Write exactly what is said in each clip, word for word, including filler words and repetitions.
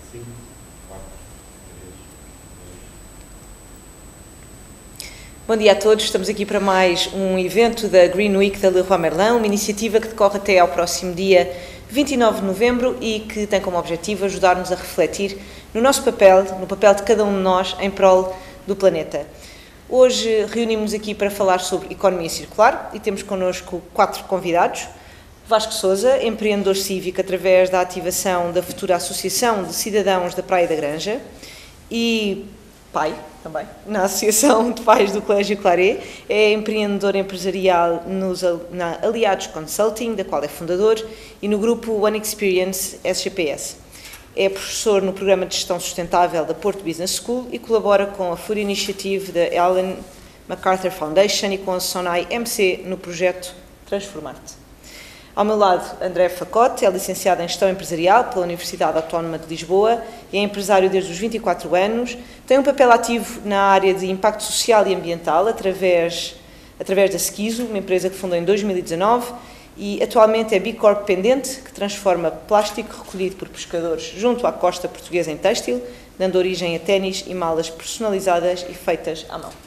cinco, quatro, três, Bom dia a todos, estamos aqui para mais um evento da Green Week da Leroy Merlin, uma iniciativa que decorre até ao próximo dia vinte e nove de novembro e que tem como objetivo ajudar-nos a refletir no nosso papel, no papel de cada um de nós em prol do planeta. Hoje reunimos-nos aqui para falar sobre economia circular e temos connosco quatro convidados. Vasco Sousa, empreendedor cívico através da ativação da futura Associação de Cidadãos da Praia da Granja e pai também, na Associação de Pais do Colégio Claré, é empreendedor empresarial nos, na Aliados Consulting, da qual é fundador, e no grupo One Experience S G P S. É professor no Programa de Gestão Sustentável da Porto Business School e colabora com a Food Initiative da Ellen MacArthur Foundation e com a Sonai M C no projeto Transformar-te. Ao meu lado, André Facote, é licenciado em Gestão Empresarial pela Universidade Autónoma de Lisboa e é empresário desde os vinte e quatro anos. Tem um papel ativo na área de impacto social e ambiental através, através da Skizo, uma empresa que fundou em dois mil e dezanove, e atualmente é B Corp pendente, que transforma plástico recolhido por pescadores junto à costa portuguesa em têxtil, dando origem a ténis e malas personalizadas e feitas à mão.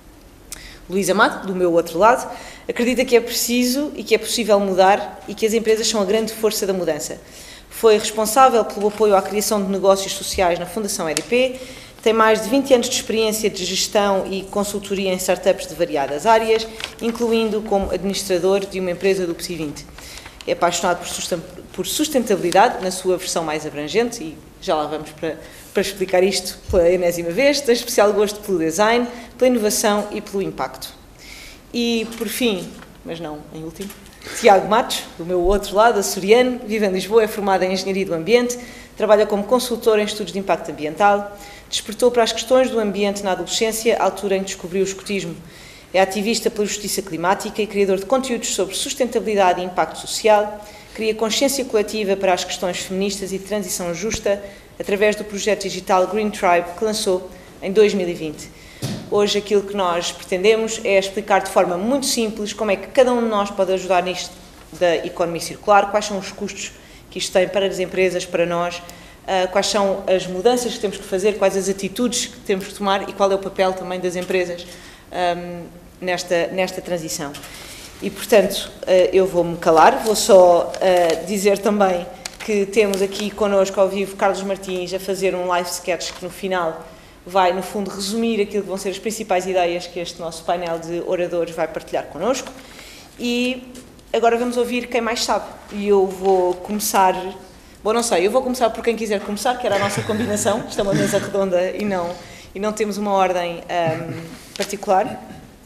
Luís Amado, do meu outro lado, acredita que é preciso e que é possível mudar e que as empresas são a grande força da mudança. Foi responsável pelo apoio à criação de negócios sociais na Fundação E D P, tem mais de vinte anos de experiência de gestão e consultoria em startups de variadas áreas, incluindo como administrador de uma empresa do P S I vinte. É apaixonado por sustentabilidade, na sua versão mais abrangente, e já lá vamos para, para explicar isto pela enésima vez, tem especial gosto pelo design, pela inovação e pelo impacto. E, por fim, mas não em último, Tiago Matos, do meu outro lado, açoriano, vive em Lisboa, é formado em Engenharia do Ambiente, trabalha como consultor em estudos de impacto ambiental, despertou para as questões do ambiente na adolescência, à altura em que descobriu o escotismo. É ativista pela justiça climática e criador de conteúdos sobre sustentabilidade e impacto social, cria consciência coletiva para as questões feministas e de transição justa através do projeto digital Green Tribe, que lançou em dois mil e vinte. Hoje aquilo que nós pretendemos é explicar de forma muito simples como é que cada um de nós pode ajudar nisto da economia circular, quais são os custos que isto tem para as empresas, para nós, uh, quais são as mudanças que temos que fazer, quais as atitudes que temos que tomar e qual é o papel também das empresas um, nesta, nesta transição. E, portanto, uh, eu vou-me calar, vou só uh, dizer também que temos aqui connosco ao vivo Carlos Martins a fazer um live sketch que no final vai, no fundo, resumir aquilo que vão ser as principais ideias que este nosso painel de oradores vai partilhar connosco. E agora vamos ouvir quem mais sabe. E eu vou começar... Bom, não sei, eu vou começar por quem quiser começar, que era a nossa combinação. Isto é uma mesa redonda e não, e não temos uma ordem um, particular.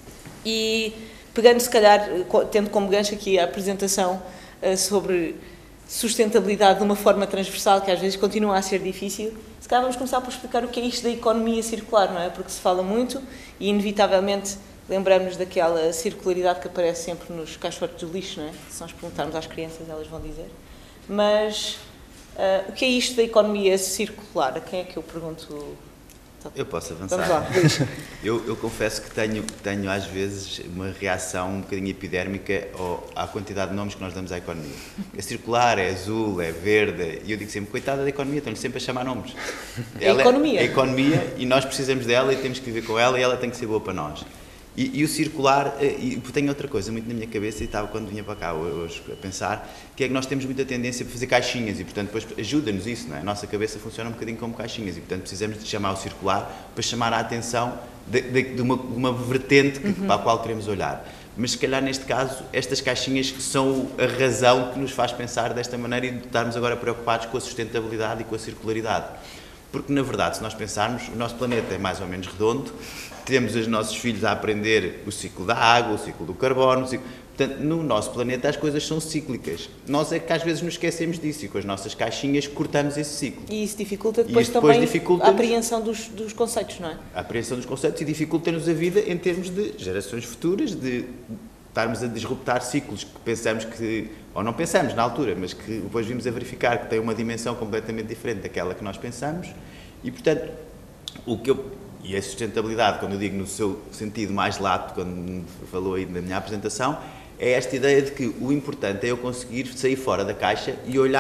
E pegando, se calhar, tendo como gancho aqui a apresentação uh, sobre sustentabilidade de uma forma transversal, que às vezes continua a ser difícil, se calhar vamos começar por explicar o que é isto da economia circular, não é? Porque se fala muito e, inevitavelmente, lembramos daquela circularidade que aparece sempre nos caixotes do lixo, não é? Se nós perguntarmos às crianças, elas vão dizer. Mas uh, o que é isto da economia circular? A quem é que eu pergunto? Eu posso avançar. Vamos lá. eu, eu confesso que tenho, tenho, às vezes, uma reação um bocadinho epidérmica ao, à quantidade de nomes que nós damos à economia. É circular, é azul, é verde, e eu digo sempre, coitada da economia, estão-lhe sempre a chamar nomes. É ela economia. É, é economia e nós precisamos dela e temos que viver com ela e ela tem que ser boa para nós. E, e o circular, e tenho outra coisa muito na minha cabeça e estava quando vinha para cá hoje a pensar, que é que nós temos muita tendência a fazer caixinhas e, portanto, depois ajuda-nos isso, não é? A nossa cabeça funciona um bocadinho como caixinhas e, portanto, precisamos de chamar o circular para chamar a atenção de, de, de, uma, de uma vertente que, uhum. para a qual queremos olhar. Mas, se calhar, neste caso, estas caixinhas são a razão que nos faz pensar desta maneira e de estarmos agora preocupados com a sustentabilidade e com a circularidade. Porque, na verdade, se nós pensarmos, o nosso planeta é mais ou menos redondo, temos os nossos filhos a aprender o ciclo da água, o ciclo do carbono, o ciclo... portanto, no nosso planeta as coisas são cíclicas. Nós é que às vezes nos esquecemos disso e com as nossas caixinhas cortamos esse ciclo. E isso dificulta depois, isso depois também dificulta a apreensão dos, dos conceitos, não é? A apreensão dos conceitos e dificulta-nos a vida em termos de gerações futuras, de estarmos a disruptar ciclos que pensamos que, ou não pensamos na altura, mas que depois vimos a verificar que têm uma dimensão completamente diferente daquela que nós pensamos e, portanto, o que eu... E a sustentabilidade, quando eu digo no seu sentido mais lato, quando falou aí na minha apresentação, é esta ideia de que o importante é eu conseguir sair fora da caixa e olhar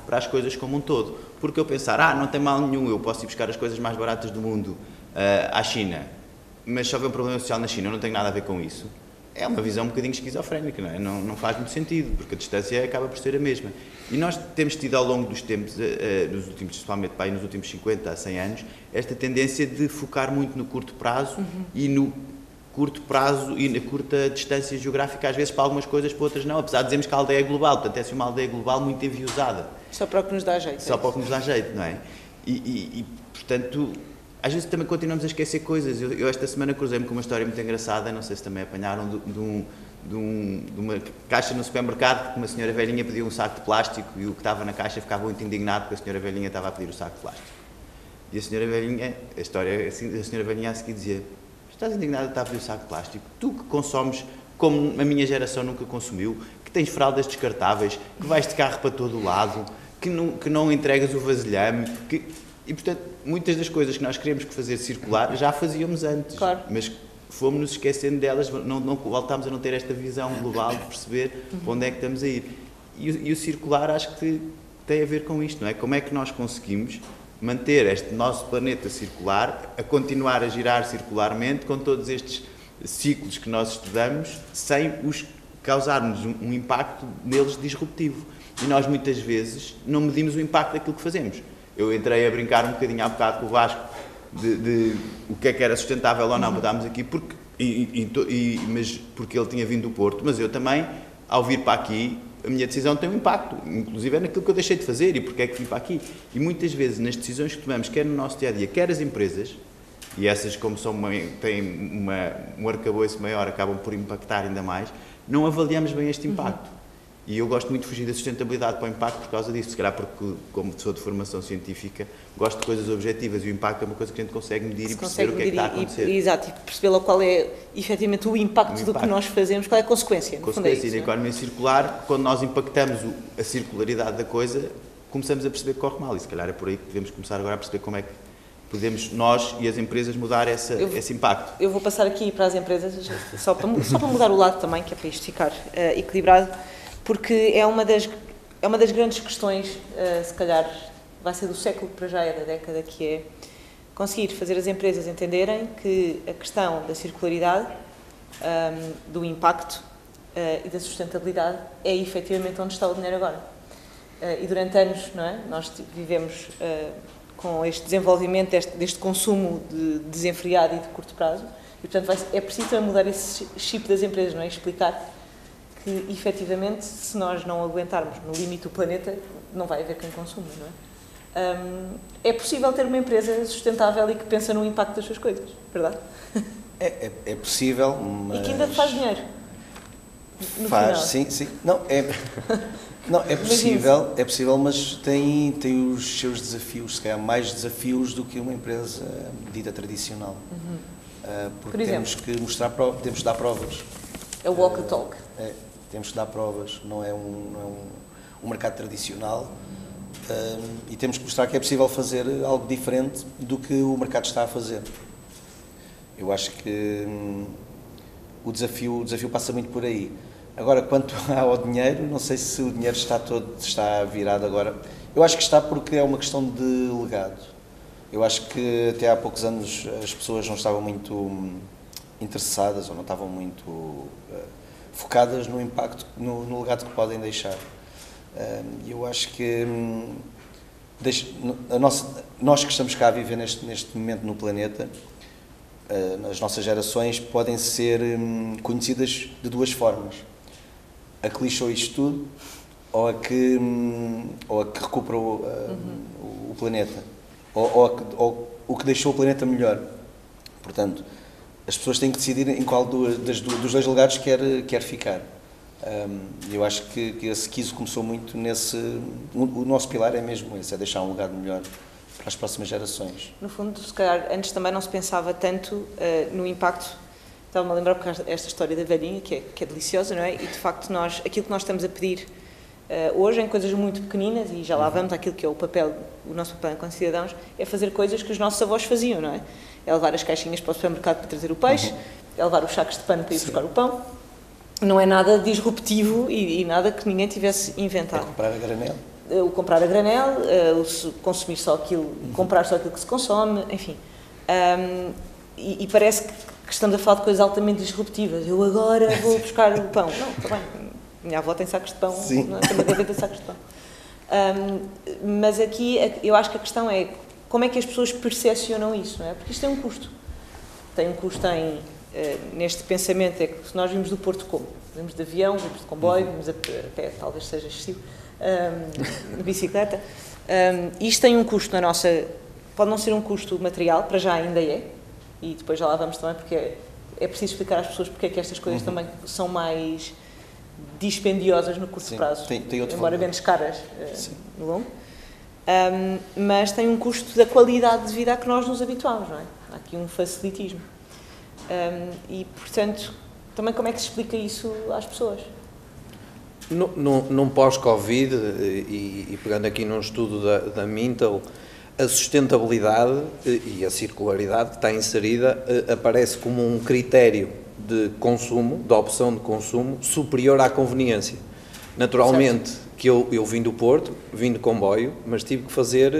para as coisas como um todo. Porque eu pensar, ah, não tem mal nenhum, eu posso ir buscar as coisas mais baratas do mundo uh, à China, mas se houver um problema social na China, eu não tenho nada a ver com isso. É uma visão um bocadinho esquizofrénica, não é? Não, não faz muito sentido, porque a distância acaba por ser a mesma. E nós temos tido ao longo dos tempos, uh, uh, nos últimos, principalmente bem, nos últimos cinquenta a cem anos, esta tendência de focar muito no curto prazo uhum. e no curto prazo e na curta distância geográfica, às vezes para algumas coisas, para outras não, apesar de dizermos que a aldeia é global, portanto é assim uma aldeia global muito enviosada. Só para o que nos dá jeito. Só é para o que nos dá jeito, não é? E, e, e portanto, às vezes também continuamos a esquecer coisas. Eu, eu esta semana cruzei-me com uma história muito engraçada, não sei se também apanharam, de, de, um, de, um, de uma caixa no supermercado, que uma senhora velhinha pediu um saco de plástico e o que estava na caixa ficava muito indignado porque a senhora velhinha estava a pedir o saco de plástico. E a senhora velhinha, a história, a senhora velhinha a seguir dizia: estás indignado de estar a pedir o saco de plástico? Tu que consomes como a minha geração nunca consumiu, que tens fraldas descartáveis, que vais de carro para todo o lado, que não, que não entregas o vasilhame, que... E, portanto, muitas das coisas que nós queremos fazer circular já fazíamos antes, claro. Mas fomos-nos esquecendo delas, não, não voltámos a não ter esta visão global de perceber uhum. para onde é que estamos a ir. E o, e o circular acho que tem a ver com isto, não é? Como é que nós conseguimos manter este nosso planeta circular, a continuar a girar circularmente com todos estes ciclos que nós estudamos, sem os causarmos um, um impacto neles disruptivo. E nós muitas vezes não medimos o impacto daquilo que fazemos. Eu entrei a brincar um bocadinho há bocado com o Vasco de, de o que é que era sustentável ou não, mudámos aqui, porque, e, e, e, mas porque ele tinha vindo do Porto, mas eu também, ao vir para aqui, a minha decisão tem um impacto, inclusive é naquilo que eu deixei de fazer e porque é que vim para aqui. E muitas vezes nas decisões que tomamos, quer no nosso dia-a-dia, quer as empresas, e essas como são uma, têm uma, um arcabouço maior, acabam por impactar ainda mais, não avaliamos bem este impacto. Uhum. E eu gosto muito de fugir da sustentabilidade para o impacto por causa disso, se calhar porque, como sou de formação científica, gosto de coisas objetivas e o impacto é uma coisa que a gente consegue medir se e perceber o que é que está a acontecer. E, exato, e perceber qual é efetivamente o impacto, o impacto do que nós fazemos, qual é a consequência. Consequência, é e na economia circular, quando nós impactamos a circularidade da coisa, começamos a perceber que corre mal e se calhar é por aí que devemos começar agora a perceber como é que podemos nós e as empresas mudar essa, eu, esse impacto. Eu vou passar aqui para as empresas, só para, só para mudar o lado também, que é para isto ficar uh, equilibrado. Porque é uma das, é uma das grandes questões, uh, se calhar vai ser do século para já, é da década, que é conseguir fazer as empresas entenderem que a questão da circularidade, um, do impacto uh, e da sustentabilidade é efetivamente onde está o dinheiro agora. Uh, e durante anos, não é? Nós vivemos uh, com este desenvolvimento deste, deste consumo de desenfreado e de curto prazo e, portanto, vai, é preciso mudar esse chip das empresas, não é? Explicar que, efetivamente, se nós não aguentarmos no limite do planeta, não vai haver quem consuma, não é? Um, é possível ter uma empresa sustentável e que pensa no impacto das suas coisas, verdade? É, é, é possível, mas... E que ainda faz dinheiro. Faz, final. sim, sim. Não, é, não, é possível, é possível, mas tem, tem os seus desafios, se calhar mais desafios do que uma empresa dita tradicional. Uhum. Uh, porque Por temos que mostrar, temos que dar provas. É o walk the talk. Uh, é, temos que dar provas, não é um, não é um, um mercado tradicional uh, e temos que mostrar que é possível fazer algo diferente do que o mercado está a fazer. Eu acho que hum, o, desafio, o desafio passa muito por aí. Agora, quanto ao dinheiro, não sei se o dinheiro está todo está virado agora. Eu acho que está porque é uma questão de legado. Eu acho que até há poucos anos as pessoas não estavam muito hum, interessadas ou não estavam muito uh, focadas no impacto, no, no legado que podem deixar. E uh, eu acho que hum, deixa, a nossa, nós que estamos cá a viver neste, neste momento no planeta, uh, as nossas gerações podem ser hum, conhecidas de duas formas. A que lixou isto tudo ou a que, hum, ou a que recuperou uh, uhum. o, o planeta. Ou, ou, a que, ou o que deixou o planeta melhor. Portanto, as pessoas têm que decidir em qual do, das, dos dois legados quer, quer ficar. Um, eu acho que, que esse quiso começou muito nesse... O, o nosso pilar é mesmo esse, é deixar um legado melhor para as próximas gerações. No fundo, se calhar, antes também não se pensava tanto uh, no impacto. Estava-me a lembrar porque esta história da velhinha, que é, que é deliciosa, não é? E, de facto, nós, aquilo que nós estamos a pedir uh, hoje, em coisas muito pequeninas, e já lá vamos àquilo que é o papel, o nosso papel enquanto cidadãos, é fazer coisas que os nossos avós faziam, não é? É levar as caixinhas para o supermercado para trazer o peixe, uhum. é levar os sacos de pano para ir Sim. buscar o pão. Não é nada disruptivo e, e nada que ninguém tivesse inventado. É comprar a granel. o comprar a granel, o consumir só aquilo, comprar só aquilo que se consome, enfim. Um, e, e parece que, que estamos a falar de coisas altamente disruptivas. Eu agora vou buscar o pão. Não, está bem, minha avó tem sacos de pão, não é? Tem uma gaveta de sacos de pão. Um, mas aqui eu acho que a questão é como é que as pessoas percepcionam isso, não é? Porque isto tem um custo. Tem um custo em, uh, neste pensamento, é que se nós vimos do Porto como? Vimos de avião, vimos de comboio, vimos a pé, talvez seja excessivo, um, de bicicleta. Um, isto tem um custo na nossa... Pode não ser um custo material, para já ainda é, e depois já lá vamos também, porque é, é preciso explicar às pessoas porque é que estas coisas uhum. também são mais dispendiosas no curto Sim, prazo, tem, tem outro embora valor. menos caras uh, no longo. Um, mas tem um custo da qualidade de vida a que nós nos habituamos, não é? Há aqui um facilitismo. Um, e, portanto, também como é que se explica isso às pessoas? No, no, num pós-Covid, e, e pegando aqui num estudo da, da Mintel, a sustentabilidade e a circularidade que está inserida aparece como um critério de consumo, de opção de consumo, superior à conveniência. Naturalmente, certo. que eu, eu vim do Porto, vim de comboio, mas tive que fazer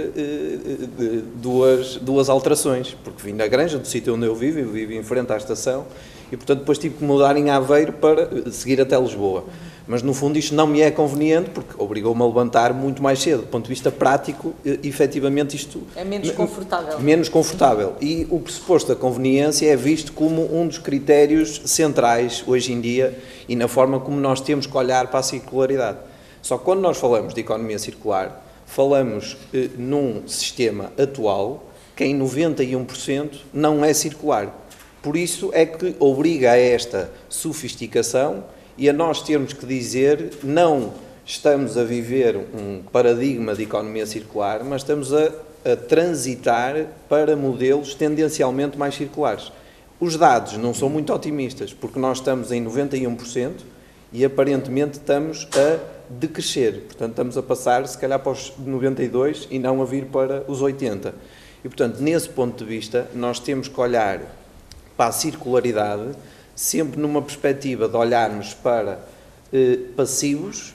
uh, duas, duas alterações, porque vim da Granja, do sítio onde eu vivo, eu vivo em frente à estação, e portanto depois tive que mudar em Aveiro para seguir até Lisboa. Mas no fundo isto não me é conveniente, porque obrigou-me a levantar muito mais cedo. Do ponto de vista prático, efetivamente isto... É menos confortável. Menos confortável. E o pressuposto da conveniência é visto como um dos critérios centrais hoje em dia e na forma como nós temos que olhar para a circularidade. Só que quando nós falamos de economia circular, falamos eh, num sistema atual que em noventa e um por cento não é circular. Por isso é que obriga a esta sofisticação e a nós termos que dizer, não estamos a viver um paradigma de economia circular, mas estamos a, a transitar para modelos tendencialmente mais circulares. Os dados não são muito otimistas, porque nós estamos em noventa e um por cento e aparentemente estamos a decrescer. Portanto, estamos a passar, se calhar, para os noventa e dois por cento e não a vir para os oitenta por cento. E, portanto, nesse ponto de vista, nós temos que olhar para a circularidade sempre numa perspectiva de olharmos para eh, passivos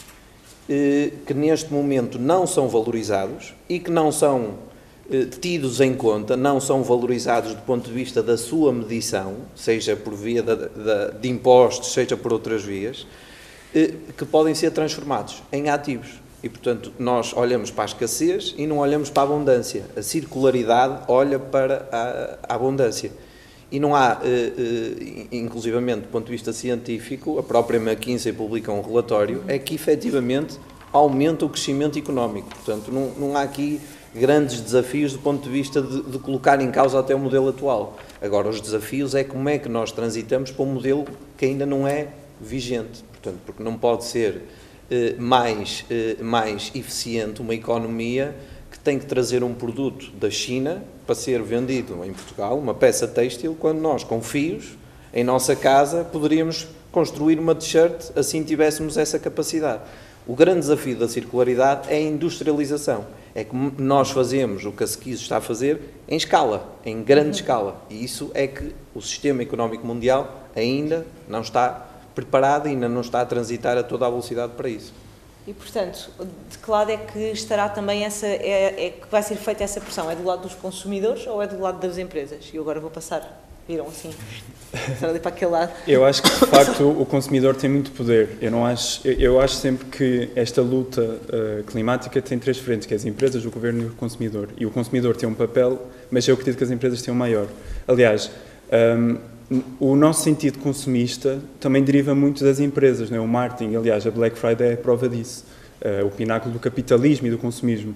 eh, que neste momento não são valorizados e que não são eh, tidos em conta, não são valorizados do ponto de vista da sua medição, seja por via da, da, de impostos, seja por outras vias, eh, que podem ser transformados em ativos. E, portanto, nós olhamos para a escassez e não olhamos para a abundância. A circularidade olha para a, a abundância. E não há, inclusivamente do ponto de vista científico, a própria McKinsey publica um relatório, é que efetivamente aumenta o crescimento económico. Portanto, não, não há aqui grandes desafios do ponto de vista de, de colocar em causa até o modelo atual. Agora, os desafios é como é que nós transitamos para um modelo que ainda não é vigente. Portanto, porque não pode ser eh, mais, eh, mais eficiente uma economia que tem que trazer um produto da China para ser vendido em Portugal, uma peça têxtil, quando nós, com fios, em nossa casa, poderíamos construir uma t-shirt, assim tivéssemos essa capacidade. O grande desafio da circularidade é a industrialização. É que nós fazemos o que a Sequiz está a fazer em escala, em grande uhum. escala. E isso é que o sistema económico mundial ainda não está preparado, ainda não está a transitar a toda a velocidade para isso. E, portanto, de que lado é que estará também essa, é, é que vai ser feita essa pressão? É do lado dos consumidores ou é do lado das empresas? E eu agora vou passar, viram assim, passar ali para aquele lado. Eu acho que, de facto, o consumidor tem muito poder. Eu, não acho, eu acho sempre que esta luta uh, climática tem três frentes, que é as empresas, o governo e o consumidor. E o consumidor tem um papel, mas eu acredito que as empresas têm um maior. Aliás, um, o nosso sentido consumista também deriva muito das empresas, não é? O marketing, aliás, a Black Friday é a prova disso, uh, o pináculo do capitalismo e do consumismo.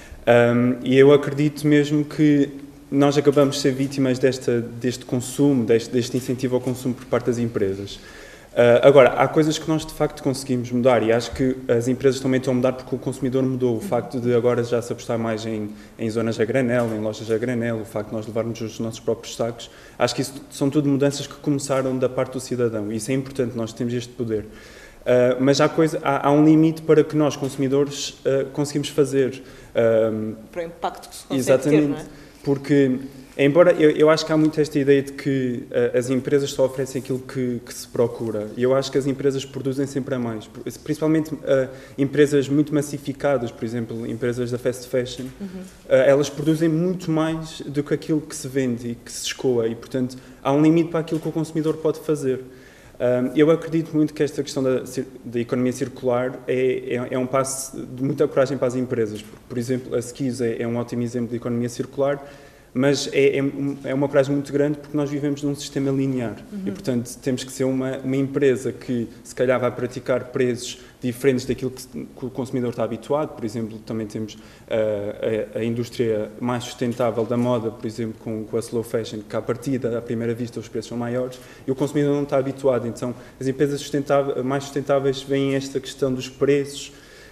Um, e eu acredito mesmo que nós acabamos de ser vítimas desta, deste consumo, deste, deste incentivo ao consumo por parte das empresas. Uh, agora, há coisas que nós de facto conseguimos mudar e acho que as empresas também estão a mudar porque o consumidor mudou. O facto de agora já se apostar mais em, em zonas a granel, em lojas a granel, o facto de nós levarmos os nossos próprios sacos, acho que isso são tudo mudanças que começaram da parte do cidadão e isso é importante, nós temos este poder. Uh, mas há, coisa, há, há um limite para que nós, consumidores, uh, conseguimos fazer. Uh, para o impacto que se consegue exatamente. ter, não é? porque, embora eu, eu acho que há muito esta ideia de que uh, as empresas só oferecem aquilo que, que se procura, e eu acho que as empresas produzem sempre a mais, principalmente uh, empresas muito massificadas, por exemplo, empresas da fast fashion, uhum. uh, elas produzem muito mais do que aquilo que se vende e que se escoa, e portanto há um limite para aquilo que o consumidor pode fazer. Um, eu acredito muito que esta questão da, da economia circular é, é, é um passo de muita coragem para as empresas. Por, por exemplo, a Skis é, é um ótimo exemplo de economia circular, mas é, é, é uma coragem muito grande porque nós vivemos num sistema linear uhum. e, portanto, temos que ser uma, uma empresa que, se calhar, vai praticar preços diferentes daquilo que, que o consumidor está habituado. Por exemplo, também temos uh, a, a indústria mais sustentável da moda, por exemplo, com, com a slow fashion, que, à partida, à primeira vista, os preços são maiores e o consumidor não está habituado. Então, as empresas sustentáveis, mais sustentáveis veem esta questão dos preços,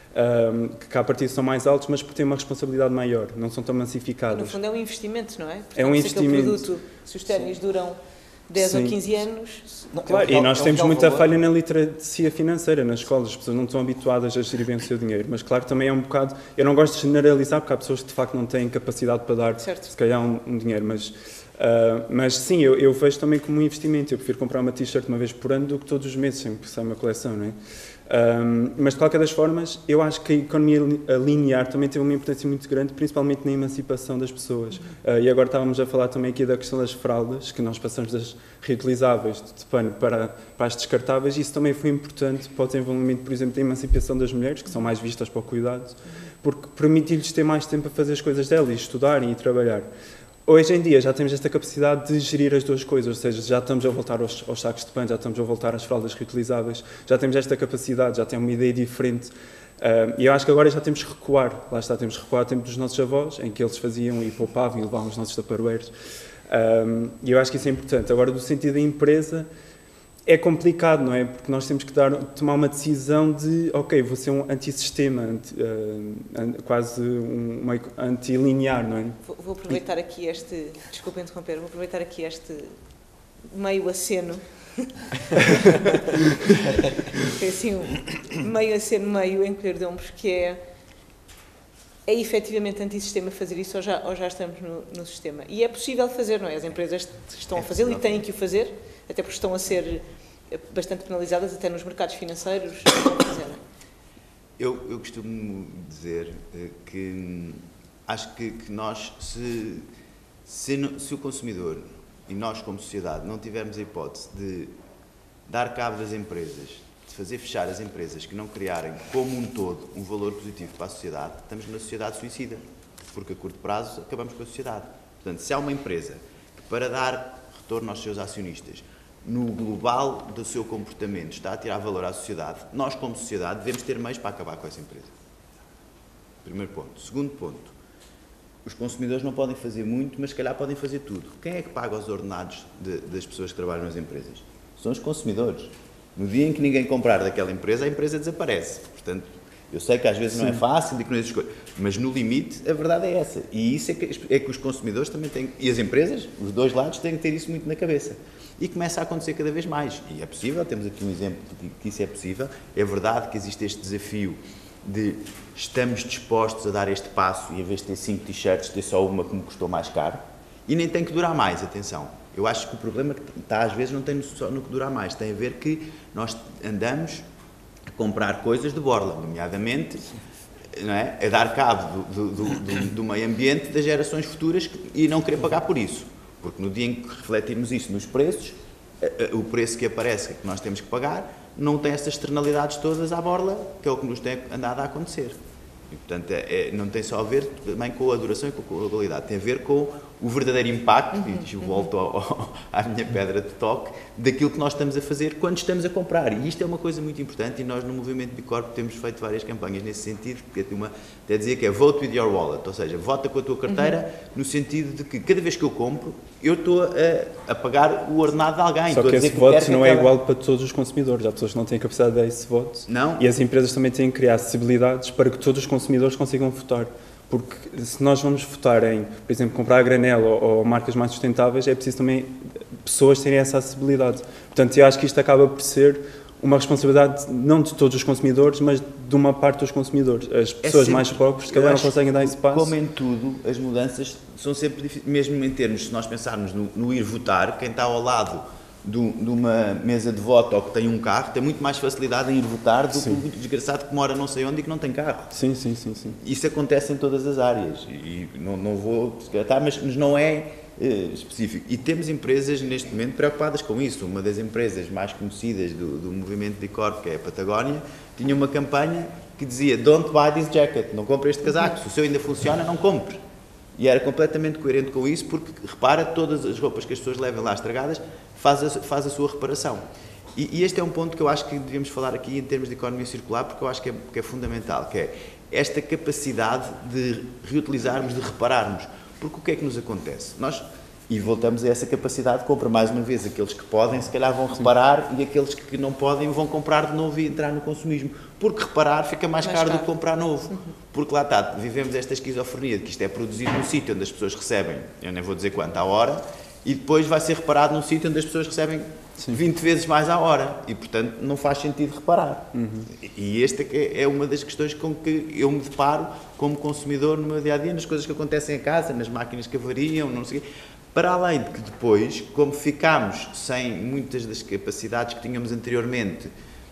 Um, que à partida são mais altos, mas porque têm uma responsabilidade maior, não são tão massificados. No fundo é um investimento, não é? Portanto, é um investimento. Produto, se os ténis duram dez Sim. ou quinze anos... Não, claro, é um, e nós é um temos muita valor. falha na literacia financeira nas escolas, as pessoas não estão habituadas a gerir bem o seu dinheiro, mas claro, também é um bocado... Eu não gosto de generalizar, porque há pessoas que de facto não têm capacidade para dar, certo. se calhar, um, um dinheiro, mas... Uh, mas sim, eu, eu vejo também como um investimento. Eu prefiro comprar uma t-shirt uma vez por ano do que todos os meses, sempre que sai uma coleção, não é? Um, mas de qualquer das formas, eu acho que a economia linear também teve uma importância muito grande, principalmente na emancipação das pessoas. Uh, e agora estávamos a falar também aqui da questão das fraldas, que nós passamos das reutilizáveis de pano para, para as descartáveis. Isso também foi importante para o desenvolvimento, por exemplo, da emancipação das mulheres, que são mais vistas para o cuidado, porque permitiu-lhes ter mais tempo a fazer as coisas delas, e estudarem e trabalhar. Hoje em dia já temos esta capacidade de gerir as duas coisas, ou seja, já estamos a voltar aos, aos sacos de pano, já estamos a voltar às fraldas reutilizáveis, já temos esta capacidade, já temos uma ideia diferente. Uh, e eu acho que agora já temos que recuar, lá está, temos que recuar ao tempo dos nossos avós, em que eles faziam e poupavam e levavam os nossos taparoeiros. Um, e eu acho que isso é importante. Agora, do sentido da empresa, é complicado, não é? Porque nós temos que dar, tomar uma decisão de, ok, vou ser um antissistema, anti, uh, quase um, um antilinear, não é? Vou, vou aproveitar aqui este, desculpa interromper, vou aproveitar aqui este meio aceno. É assim, um meio aceno, meio encolher de ombros, que é, é efetivamente antissistema fazer isso ou já, ou já estamos no, no sistema? E é possível fazer, não é? As empresas estão a fazê-lo e têm que o fazer, até porque estão a ser bastante penalizadas, até nos mercados financeiros. Eu, eu costumo dizer que acho que, que nós, se, se, se o consumidor e nós como sociedade não tivermos a hipótese de dar cabo das empresas, de fazer fechar as empresas que não criarem como um todo um valor positivo para a sociedade, estamos numa sociedade suicida, porque a curto prazo acabamos com a sociedade. Portanto, se há uma empresa que, para dar retorno aos seus acionistas, no global do seu comportamento está a tirar valor à sociedade, nós como sociedade devemos ter meios para acabar com essa empresa. Primeiro ponto. Segundo ponto, os consumidores não podem fazer muito, mas se calhar podem fazer tudo. Quem é que paga os ordenados de, das pessoas que trabalham nas empresas? São os consumidores. No dia em que ninguém comprar daquela empresa, a empresa desaparece. Portanto, eu sei que às vezes Sim. não é fácil e que não existe coisa, mas no limite a verdade é essa. E isso é que, é que os consumidores também têm, e as empresas, os dois lados, têm que ter isso muito na cabeça. E começa a acontecer cada vez mais. E é possível, temos aqui um exemplo de que isso é possível. É verdade que existe este desafio de estamos dispostos a dar este passo e, em vez de ter cinco t-shirts, ter só uma que me custou mais caro. E nem tem que durar mais, atenção. Eu acho que o problema que está, às vezes, não tem só no que durar mais. Tem a ver que nós andamos a comprar coisas de borla, nomeadamente, não é? A dar cabo do, do, do, do meio ambiente das gerações futuras e não querer pagar por isso. Porque no dia em que refletirmos isso nos preços, o preço que aparece, que nós temos que pagar, não tem essas externalidades todas à borla, que é o que nos tem andado a acontecer. E, portanto, é, não tem só a ver também com a duração e com a qualidade, tem a ver com o verdadeiro impacto, uhum, e volto ao, ao, à minha pedra de toque, daquilo que nós estamos a fazer quando estamos a comprar. E isto é uma coisa muito importante e nós no Movimento Bicorp temos feito várias campanhas nesse sentido, que é uma, até dizer que é vote with your wallet, ou seja, vota com a tua carteira, uhum, no sentido de que cada vez que eu compro, eu estou a, a pagar o ordenado de alguém. Só estou que a dizer esse que voto não é aquela... igual para todos os consumidores, há pessoas que não têm capacidade de dar esse voto. Não. E as empresas também têm que criar acessibilidades para que todos os consumidores consigam votar. Porque se nós vamos votar em, por exemplo, comprar a granel ou, ou marcas mais sustentáveis, é preciso também pessoas terem essa acessibilidade. Portanto, eu acho que isto acaba por ser uma responsabilidade não de todos os consumidores, mas de uma parte dos consumidores. As pessoas sempre, mais pobres, se calhar, não conseguem dar esse passo. Como em tudo, as mudanças são sempre difíceis, mesmo em termos, se nós pensarmos no, no ir votar, quem está ao lado do, de uma mesa de voto ou que tem um carro, tem muito mais facilidade em ir votar do sim. que o desgraçado que mora não sei onde e que não tem carro. Sim, sim, sim. sim. Isso acontece em todas as áreas, e não, não vou descartar, mas não é eh, específico. E temos empresas, neste momento, preocupadas com isso. Uma das empresas mais conhecidas do, do movimento de Corp, que é a Patagónia, tinha uma campanha que dizia "Don't buy this jacket", não compre este casaco, se o seu ainda funciona, não compre. E era completamente coerente com isso, porque, repara, todas as roupas que as pessoas levam lá estragadas, faz a, faz a sua reparação. E, e este é um ponto que eu acho que devíamos falar aqui em termos de economia circular, porque eu acho que é, que é fundamental, que é esta capacidade de reutilizarmos, de repararmos. Porque o que é que nos acontece? Nós, e voltamos a essa capacidade de compra, mais uma vez, aqueles que podem, se calhar vão reparar, sim. e aqueles que não podem vão comprar de novo e entrar no consumismo. Porque reparar fica mais, mais caro, caro do que comprar novo. Uhum. Porque lá está, vivemos esta esquizofrenia de que isto é produzido num sítio onde as pessoas recebem, eu nem vou dizer quanto, à hora, e depois vai ser reparado num sítio onde as pessoas recebem sim. vinte vezes mais à hora. E, portanto, não faz sentido reparar. Uhum. E esta é uma das questões com que eu me deparo como consumidor no meu dia-a-dia, nas coisas que acontecem em casa, nas máquinas que avariam, não sei o quê. Para além de que depois, como ficámos sem muitas das capacidades que tínhamos anteriormente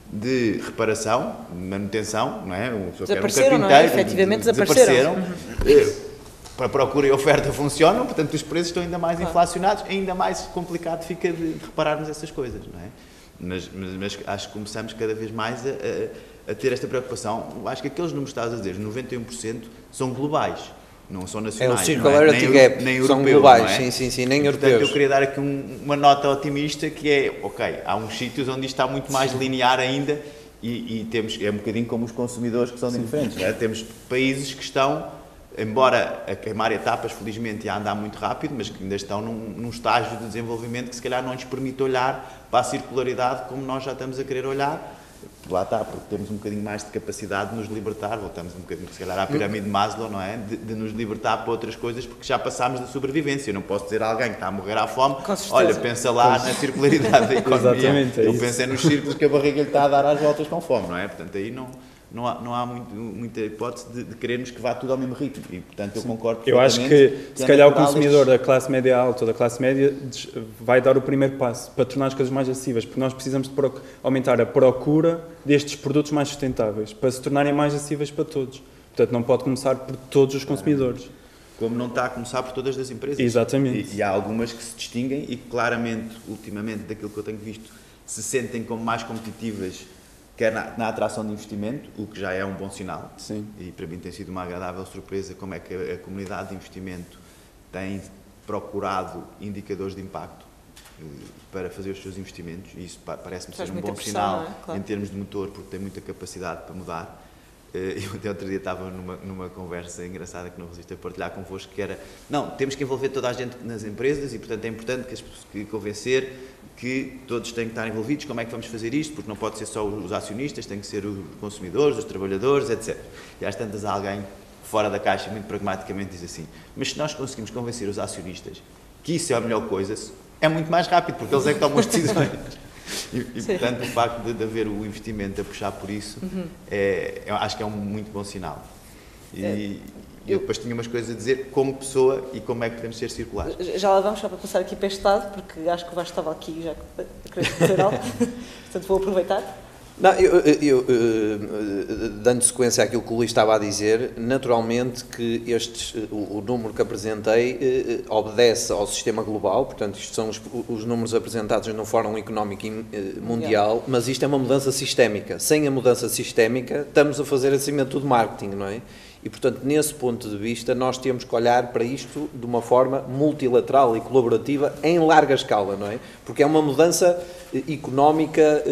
de reparação, manutenção, não é? Desapareceram, não é? Efetivamente desapareceram. desapareceram. A procura e a oferta funcionam, portanto os preços estão ainda mais claro. inflacionados, ainda mais complicado fica de, de repararmos essas coisas, não é? Mas, mas, mas acho que começamos cada vez mais a, a, a ter esta preocupação. Acho que aqueles números que estás a dizer, noventa e um por cento, são globais. Não são nacionais, é o Circularity não é? Gap, nem, nem são europeu, globais, não é? sim, sim, sim, nem e, europeus. Portanto, eu queria dar aqui um, uma nota otimista que é, ok, há uns sítios onde isto está muito mais linear ainda e, e temos, é um bocadinho como os consumidores que são sim. diferentes, não é? Temos países que estão, embora a queimar etapas, felizmente, e a andar muito rápido, mas que ainda estão num, num estágio de desenvolvimento que se calhar não lhes permite olhar para a circularidade como nós já estamos a querer olhar. Lá está, porque temos um bocadinho mais de capacidade de nos libertar, voltamos um bocadinho, se calhar, à pirâmide de Maslow, não é? De, de nos libertar para outras coisas, porque já passámos da sobrevivência. Eu não posso dizer a alguém que está a morrer à fome, olha, pensa lá pois. na circularidade da economia. Exatamente, é Eu isso. penso é nos círculos que a barriga lhe está a dar às voltas com fome, não é? Portanto, aí não... Não há, não há muito, muita hipótese de, de querermos que vá tudo ao mesmo ritmo e, portanto, eu concordo Eu acho que, que se calhar, o consumidor da classe média alta ou da classe média vai dar o primeiro passo para tornar as coisas mais acessíveis, porque nós precisamos de aumentar a procura destes produtos mais sustentáveis, para se tornarem mais acessíveis para todos. Portanto, não pode começar por todos os consumidores. Como não está a começar por todas as empresas. Exatamente. E, e há algumas que se distinguem e que, claramente, ultimamente, daquilo que eu tenho visto, se sentem como mais competitivas, quer na, na atração de investimento, o que já é um bom sinal. Sim. E para mim tem sido uma agradável surpresa como é que a, a comunidade de investimento tem procurado indicadores de impacto eh, para fazer os seus investimentos, e isso pa, parece-me ser um bom pressão, sinal é? Claro. em termos de motor, porque tem muita capacidade para mudar. Eu até outro dia estava numa, numa conversa engraçada que não resisto a partilhar convosco, que era, não, temos que envolver toda a gente nas empresas e, portanto, é importante que as pessoas que convencer que todos têm que estar envolvidos, como é que vamos fazer isto, porque não pode ser só os acionistas, tem que ser os consumidores, os trabalhadores, etcétera. E às tantas alguém fora da caixa, muito pragmaticamente, diz assim, mas se nós conseguimos convencer os acionistas que isso é a melhor coisa, é muito mais rápido, porque eles é que tomam as decisões. E, e portanto, o facto de, de haver o investimento a puxar por isso, uhum. é, eu acho que é um muito bom sinal. E é. eu depois tinha umas coisas a dizer como pessoa e como é que podemos ser circulares. Já lá vamos, só para passar aqui para este lado, porque acho que o Vasco estava aqui já a querer dizer algo, portanto vou aproveitar. Não, eu, eu, eu, dando sequência àquilo que o Luís estava a dizer, naturalmente que estes, o, o número que apresentei obedece ao sistema global, portanto isto são os, os números apresentados no Fórum Económico Mundial, mas isto é uma mudança sistémica. Sem a mudança sistémica estamos a fazer acima de tudo marketing, não é? E, portanto, nesse ponto de vista, nós temos que olhar para isto de uma forma multilateral e colaborativa em larga escala, não é? Porque é uma mudança económica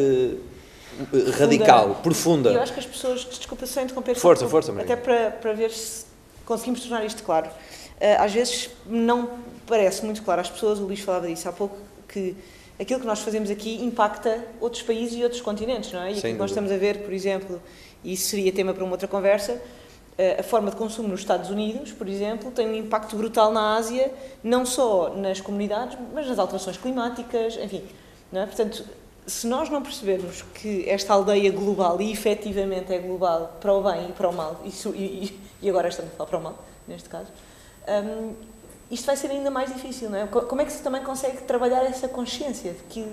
radical, profunda. E eu acho que as pessoas, desculpa só interromper, força, força, até para, para ver se conseguimos tornar isto claro. Às vezes não parece muito claro às pessoas, o Luís falava disso há pouco, que aquilo que nós fazemos aqui impacta outros países e outros continentes, não é? E aquilo que nós estamos a ver, por exemplo, e isso seria tema para uma outra conversa, a forma de consumo nos Estados Unidos, por exemplo, tem um impacto brutal na Ásia, não só nas comunidades, mas nas alterações climáticas, enfim, não é? Portanto, se nós não percebermos que esta aldeia global, e efetivamente é global para o bem e para o mal, isso, e, e agora estamos a falar para o mal, neste caso, um, isto vai ser ainda mais difícil, não é? Como é que se também consegue trabalhar essa consciência de que,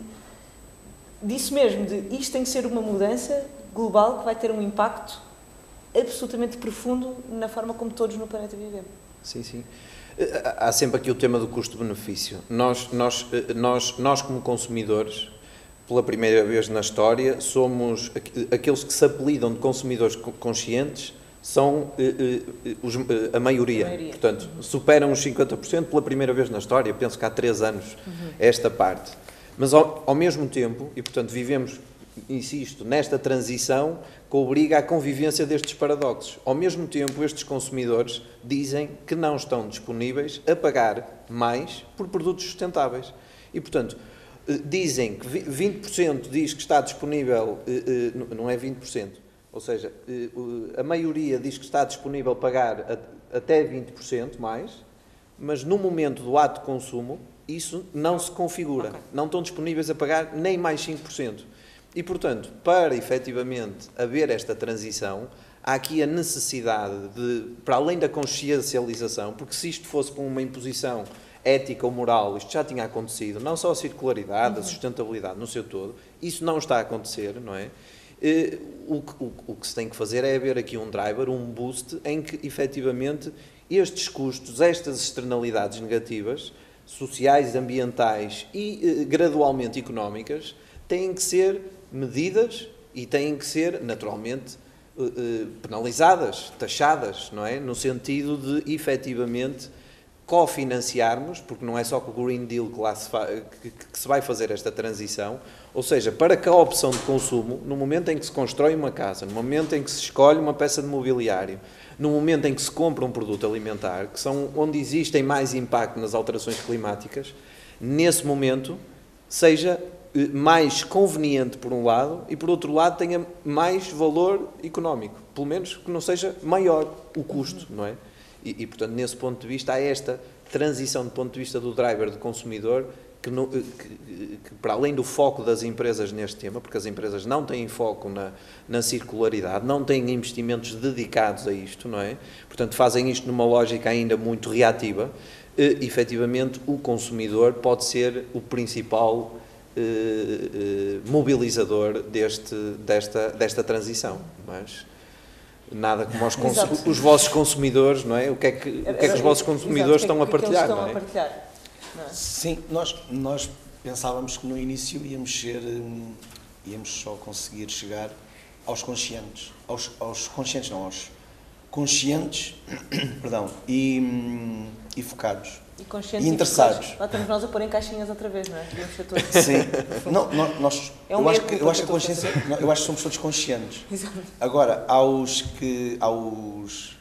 disso mesmo, de isto tem que ser uma mudança global que vai ter um impacto absolutamente profundo na forma como todos no planeta vivemos? Sim, sim. Há sempre aqui o tema do custo-benefício. Nós, nós, nós, nós, como consumidores, pela primeira vez na história, somos aqueles que se apelidam de consumidores conscientes, são os, a, maioria. a maioria. Portanto, superam os cinquenta por cento pela primeira vez na história. Penso que há três anos uhum. esta parte. Mas, ao, ao mesmo tempo, e portanto vivemos, insisto, nesta transição que obriga à convivência destes paradoxos. Ao mesmo tempo, estes consumidores dizem que não estão disponíveis a pagar mais por produtos sustentáveis. E, portanto, dizem que vinte por cento diz que está disponível, não é vinte por cento, ou seja, a maioria diz que está disponível a pagar até vinte por cento mais, mas no momento do ato de consumo, isso não se configura. Okay. Não estão disponíveis a pagar nem mais cinco por cento. E, portanto, para efetivamente haver esta transição, há aqui a necessidade de, para além da consciencialização, porque se isto fosse por uma imposição ética ou moral, isto já tinha acontecido, não só a circularidade, uhum. a sustentabilidade no seu todo, isso não está a acontecer, não é? O que, o, o que se tem que fazer é haver aqui um driver, um boost, em que efetivamente estes custos, estas externalidades negativas, sociais, ambientais e gradualmente económicas, têm que ser medidas e têm que ser, naturalmente, penalizadas, taxadas, não é? No sentido de, efetivamente, cofinanciarmos, porque não é só com o Green Deal que, lá se que, que se vai fazer esta transição, ou seja, para que a opção de consumo, no momento em que se constrói uma casa, no momento em que se escolhe uma peça de mobiliário, no momento em que se compra um produto alimentar, que são onde existem mais impacto nas alterações climáticas, nesse momento, seja mais conveniente por um lado e por outro lado tenha mais valor económico, pelo menos que não seja maior o custo, não é? E, e portanto, nesse ponto de vista, há esta transição do ponto de vista do driver, do consumidor, que, no, que, que para além do foco das empresas neste tema, porque as empresas não têm foco na, na circularidade, não têm investimentos dedicados a isto, não é? Portanto, fazem isto numa lógica ainda muito reativa, e, efetivamente, o consumidor pode ser o principal eh, eh, mobilizador deste, desta, desta transição, mas nada como os, cons os vossos consumidores, não é? O que é que, o que, é que os vossos consumidores Exato. estão a partilhar, estão não é? A partilhar, não é? Sim, nós, nós pensávamos que no início íamos ser, íamos só conseguir chegar aos conscientes, aos, aos conscientes não, aos conscientes, perdão, e, e focados. E conscientes e interessados. E lá estamos nós a pôr em caixinhas outra vez, não é? Devemos ser todos. Sim. Não, não, nós, é um eu, acho que, eu acho que a consciência, não, eu acho que somos todos conscientes. Exato. Agora, aos que, aos,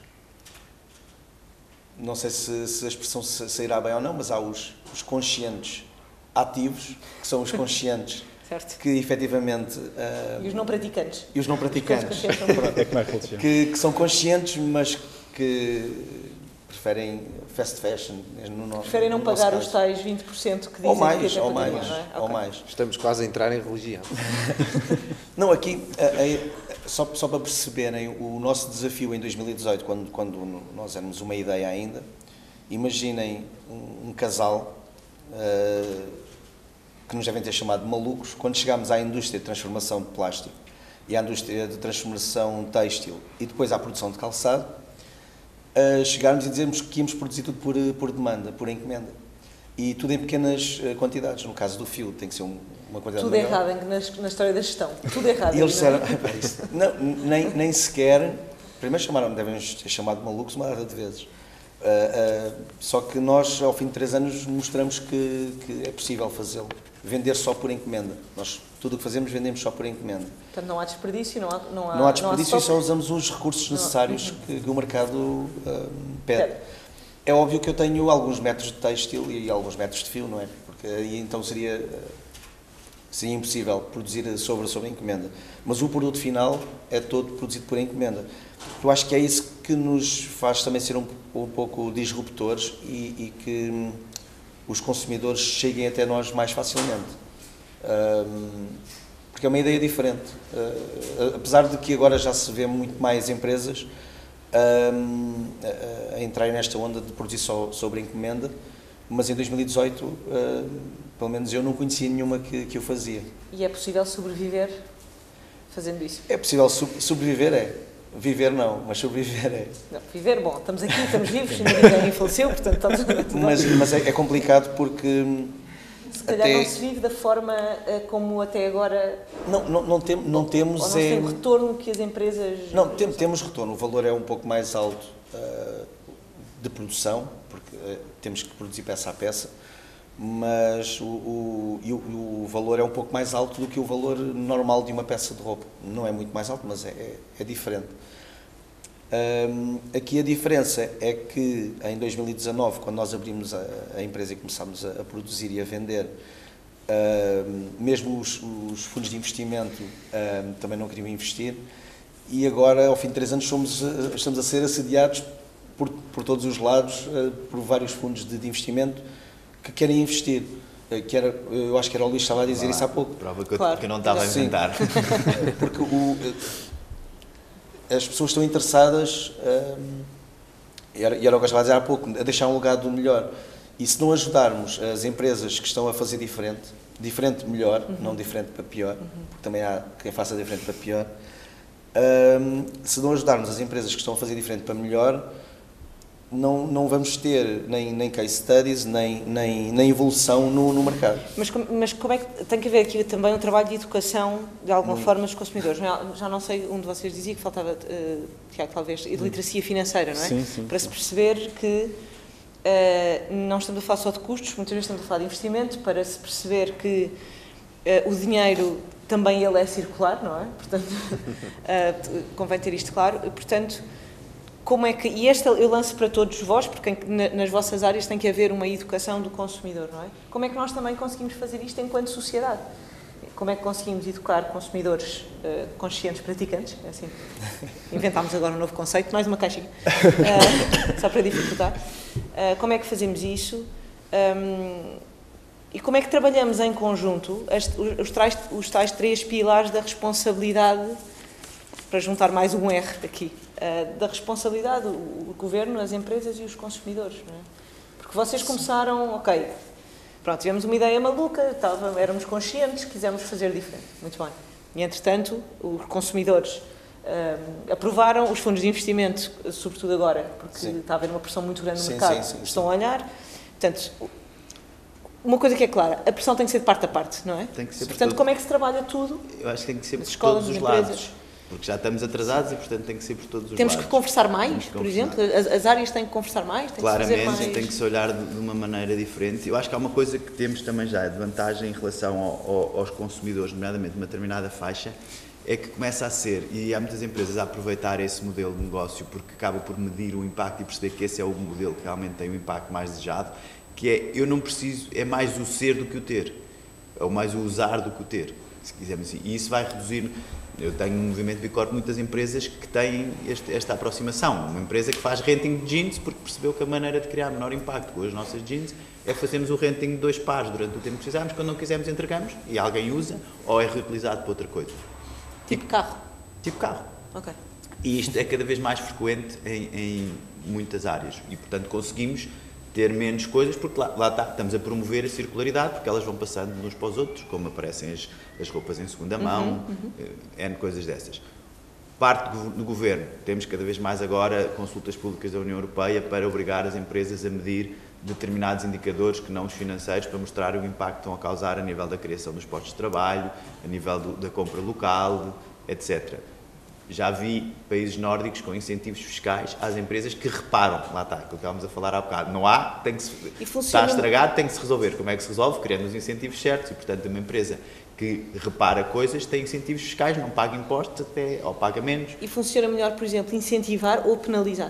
não sei se, se a expressão sairá bem ou não, mas há os, os conscientes ativos, que são os conscientes certo. Que efetivamente... Uh, e os não praticantes. E os não praticantes. Os pronto, é como é que, que, que são conscientes, mas que preferem fast fashion. No nosso, preferem não no pagar os tais vinte por cento que dizem ou mais, que é ou mais, não é? ou okay. mais. Estamos quase a entrar em religião. Não, aqui, só, só para perceberem, o nosso desafio em dois mil e dezoito, quando, quando nós éramos uma ideia ainda, imaginem um, um casal uh, que nos devem ter chamado de malucos, quando chegámos à indústria de transformação de plástico e à indústria de transformação têxtil e depois à produção de calçado, uh, chegarmos e dizermos que íamos produzir tudo por, por demanda, por encomenda. E tudo em pequenas uh, quantidades. No caso do fio, tem que ser um, uma quantidade tudo maior. Tudo errado na, na história da gestão. Tudo errado. E eles disseram, não, nem, nem sequer, primeiro chamaram, devem-nos ter chamado de malucos uma data de vezes. Uh, uh, só que nós, ao fim de três anos, mostramos que, que é possível fazê-lo. Vender só por encomenda. Nós, tudo o que fazemos, vendemos só por encomenda. Portanto, não há desperdício, não há... Não há, não há desperdício não há e só usamos os recursos necessários uhum. que, que o mercado uh, pede. Pede. É óbvio que eu tenho alguns metros de têxtil e alguns metros de fio, não é? Porque aí então seria, seria impossível produzir sobre, sobre encomenda. Mas o produto final é todo produzido por encomenda. Eu acho que é isso que nos faz também ser um, um pouco disruptores e, e que hum, os consumidores cheguem até nós mais facilmente. Um, porque é uma ideia diferente. Uh, apesar de que agora já se vê muito mais empresas um, a, a entrar nesta onda de produzir só sobre encomenda, mas em dois mil e dezoito, uh, pelo menos eu não conhecia nenhuma que, que o fazia. E é possível sobreviver fazendo isso? É possível sub- sobreviver, é. Viver não, mas sobreviver é. Não, viver, bom, estamos aqui, estamos vivos, ninguém faleceu, portanto está tudo bem. Mas, mas é, é complicado porque... Se calhar até, não se vive da forma uh, como até agora... não, não, não, tem, não temos... Ou não se tem o retorno que as empresas... Não, tem, temos retorno. O valor é um pouco mais alto uh, de produção, porque uh, temos que produzir peça a peça, mas o, o, e o, o valor é um pouco mais alto do que o valor normal de uma peça de roupa. Não é muito mais alto, mas é, é, é diferente. Um, aqui a diferença é que em dois mil e dezanove, quando nós abrimos a, a empresa e começámos a, a produzir e a vender, um, mesmo os, os fundos de investimento um, também não queriam investir, e agora, ao fim de três anos, somos, estamos a ser assediados por, por todos os lados, uh, por vários fundos de, de investimento que querem investir. Uh, que era, eu acho que era o Luís que estava a dizer ah, isso há pouco. Prova que eu, claro. que eu não estava a inventar. Porque o... as pessoas estão interessadas, um, e era, e era o que eu estava a dizer há pouco, a deixar um legado melhor. E se não ajudarmos as empresas que estão a fazer diferente, diferente melhor, uhum. não diferente para pior, uhum. porque também há quem faça diferente para pior, um, se não ajudarmos as empresas que estão a fazer diferente para melhor, não, não vamos ter nem, nem case studies, nem, nem, nem evolução no, no mercado. Mas, mas como é que tem que haver aqui também um trabalho de educação, de alguma Muito. forma, dos consumidores? Já não sei, um de vocês dizia que faltava, uh, Tiago, talvez, de literacia financeira, não é? Sim, sim. Para se perceber que uh, não estamos a falar só de custos, muitas vezes estamos a falar de investimento, para se perceber que uh, o dinheiro também ele é circular, não é? Portanto, uh, convém ter isto claro. Portanto, como é que, e esta eu lanço para todos vós, porque nas vossas áreas tem que haver uma educação do consumidor, não é? Como é que nós também conseguimos fazer isto enquanto sociedade? Como é que conseguimos educar consumidores uh, conscientes praticantes? É assim, inventámos agora um novo conceito, mais uma caixinha, uh, só para dificultar. Uh, como é que fazemos isso? Um, e como é que trabalhamos em conjunto as, os, tais, os tais três pilares da responsabilidade, para juntar mais um R aqui, Uh, da responsabilidade, o, o governo, as empresas e os consumidores, não é? Porque vocês começaram, ok, pronto, tivemos uma ideia maluca, estava, éramos conscientes, quisemos fazer diferente, muito bem. E, entretanto, os consumidores uh, aprovaram, os fundos de investimento, sobretudo agora, porque sim. está a haver uma pressão muito grande no sim, mercado, sim, sim, estão sim. a olhar. Portanto, uma coisa que é clara, a pressão tem que ser de parte a parte, não é? Tem que ser. Portanto, por como é que se trabalha tudo? Eu acho que tem que ser por escolas, todos os empresas. lados. Porque já estamos atrasados e, portanto, tem que ser por todos os Temos lados. que conversar mais, Temos que por conversar. exemplo? As, as áreas têm que conversar mais? Tem Claramente, que se fazer mais... tem que se olhar de, de uma maneira diferente. Eu acho que há uma coisa que temos também já de vantagem em relação ao, ao, aos consumidores, nomeadamente uma determinada faixa, é que começa a ser, e há muitas empresas a aproveitar esse modelo de negócio porque acaba por medir o impacto e perceber que esse é o modelo que realmente tem o impacto mais desejado, que é, eu não preciso, é mais o ser do que o ter, ou mais o usar do que o ter, se quisermos assim. E isso vai reduzir... Eu tenho no movimento Bicorp muitas empresas que têm este, esta aproximação. Uma empresa que faz renting de jeans porque percebeu que a maneira de criar menor impacto com as nossas jeans é fazermos o renting de dois pares durante o tempo que precisamos, quando não quisermos entregamos e alguém usa ou é reutilizado para outra coisa. Tipo carro? Tipo carro. Ok. E isto é cada vez mais frequente em, em muitas áreas e, portanto, conseguimos ter menos coisas, porque lá, lá está, estamos a promover a circularidade, porque elas vão passando de uns para os outros, como aparecem as, as roupas em segunda mão, uhum, uhum. N coisas dessas. Parte do, do governo, temos cada vez mais agora consultas públicas da União Europeia para obrigar as empresas a medir determinados indicadores que não os financeiros, para mostrar o impacto que estão a causar a nível da criação dos postos de trabalho, a nível do, da compra local, etcétera. Já vi países nórdicos com incentivos fiscais às empresas que reparam, lá está, aquilo que estávamos a falar há bocado, não há, tem que se, está estragado, tem que se resolver. Como é que se resolve? Criando os incentivos certos e, portanto, uma empresa que repara coisas tem incentivos fiscais, não paga impostos até, ou paga menos. E funciona melhor, por exemplo, incentivar ou penalizar?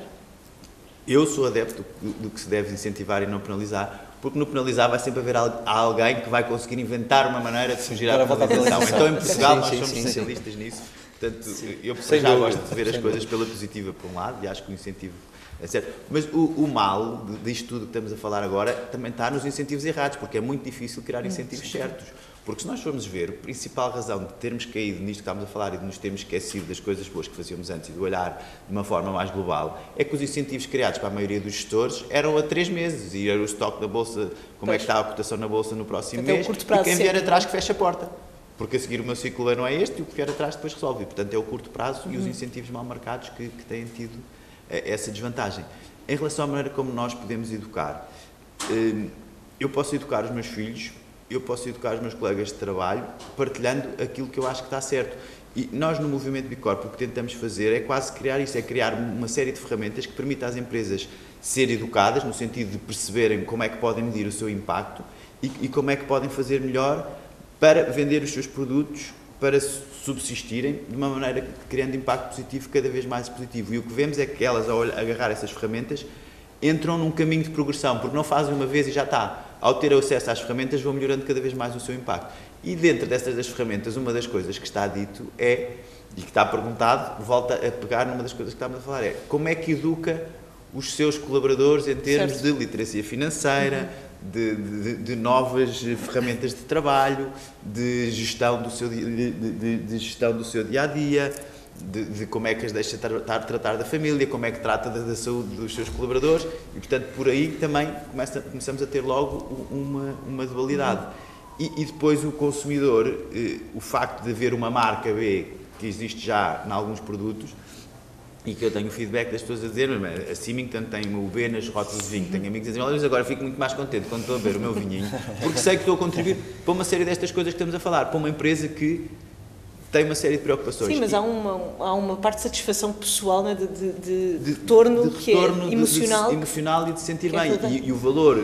Eu sou adepto do, do que se deve incentivar e não penalizar, porque no penalizar vai sempre haver alguém que vai conseguir inventar uma maneira de fugir à penalização. Então, em Portugal, nós somos especialistas nisso. Portanto, sim. eu Sem já dúvida. gosto de ver as Sem coisas dúvida. pela positiva por um lado, e acho que o incentivo é certo. Mas o, o mal disto tudo que estamos a falar agora também está nos incentivos errados, porque é muito difícil criar incentivos certos. Porque se nós formos ver, a principal razão de termos caído nisto que estamos a falar e de nos termos esquecido das coisas boas que fazíamos antes e de olhar de uma forma mais global, é que os incentivos criados para a maioria dos gestores eram a três meses e era o estoque da Bolsa, como pois. é que está a cotação na Bolsa no próximo Até mês, e quem vier atrás que fecha a porta. Porque a seguir o meu ciclo não é este e o que vier atrás depois resolve. E, portanto, é o curto prazo uhum. e os incentivos mal marcados que, que têm tido essa desvantagem. Em relação à maneira como nós podemos educar, eu posso educar os meus filhos, eu posso educar os meus colegas de trabalho, partilhando aquilo que eu acho que está certo. E nós, no Movimento Bicorp, o que tentamos fazer é quase criar isso, é criar uma série de ferramentas que permitam às empresas ser educadas, no sentido de perceberem como é que podem medir o seu impacto e, e como é que podem fazer melhor para vender os seus produtos, para subsistirem de uma maneira que criando impacto positivo cada vez mais positivo. E o que vemos é que elas, ao agarrar essas ferramentas, entram num caminho de progressão, porque não fazem uma vez e já está. Ao ter acesso às ferramentas, vão melhorando cada vez mais o seu impacto. E dentro destas das ferramentas, uma das coisas que está dito é, e que está perguntado, volta a pegar numa das coisas que estamos a falar, é como é que educa os seus colaboradores em termos certo. de literacia financeira, uhum. de, de, de novas ferramentas de trabalho, de gestão do seu, de, de, de gestão do seu dia-a-dia, De, de como é que as deixa tratar, tratar da família, como é que trata da, da saúde dos seus colaboradores e, portanto, por aí também começa, começamos a ter logo uma, uma dualidade. E, e depois o consumidor, eh, o facto de haver uma marca B que existe já em alguns produtos e que eu tenho feedback das pessoas a dizer, a Symington tem o B nas rotas de vinho, tenho amigos a dizer, mas agora fico muito mais contente quando estou a ver o meu vinhinho, porque sei que estou a contribuir para uma série destas coisas que estamos a falar, para uma empresa que tem uma série de preocupações. Sim, mas há uma, há uma parte de satisfação pessoal, né, de, de, de, de retorno, de, de retorno que é emocional. De, de, emocional e de sentir bem. É e, e o valor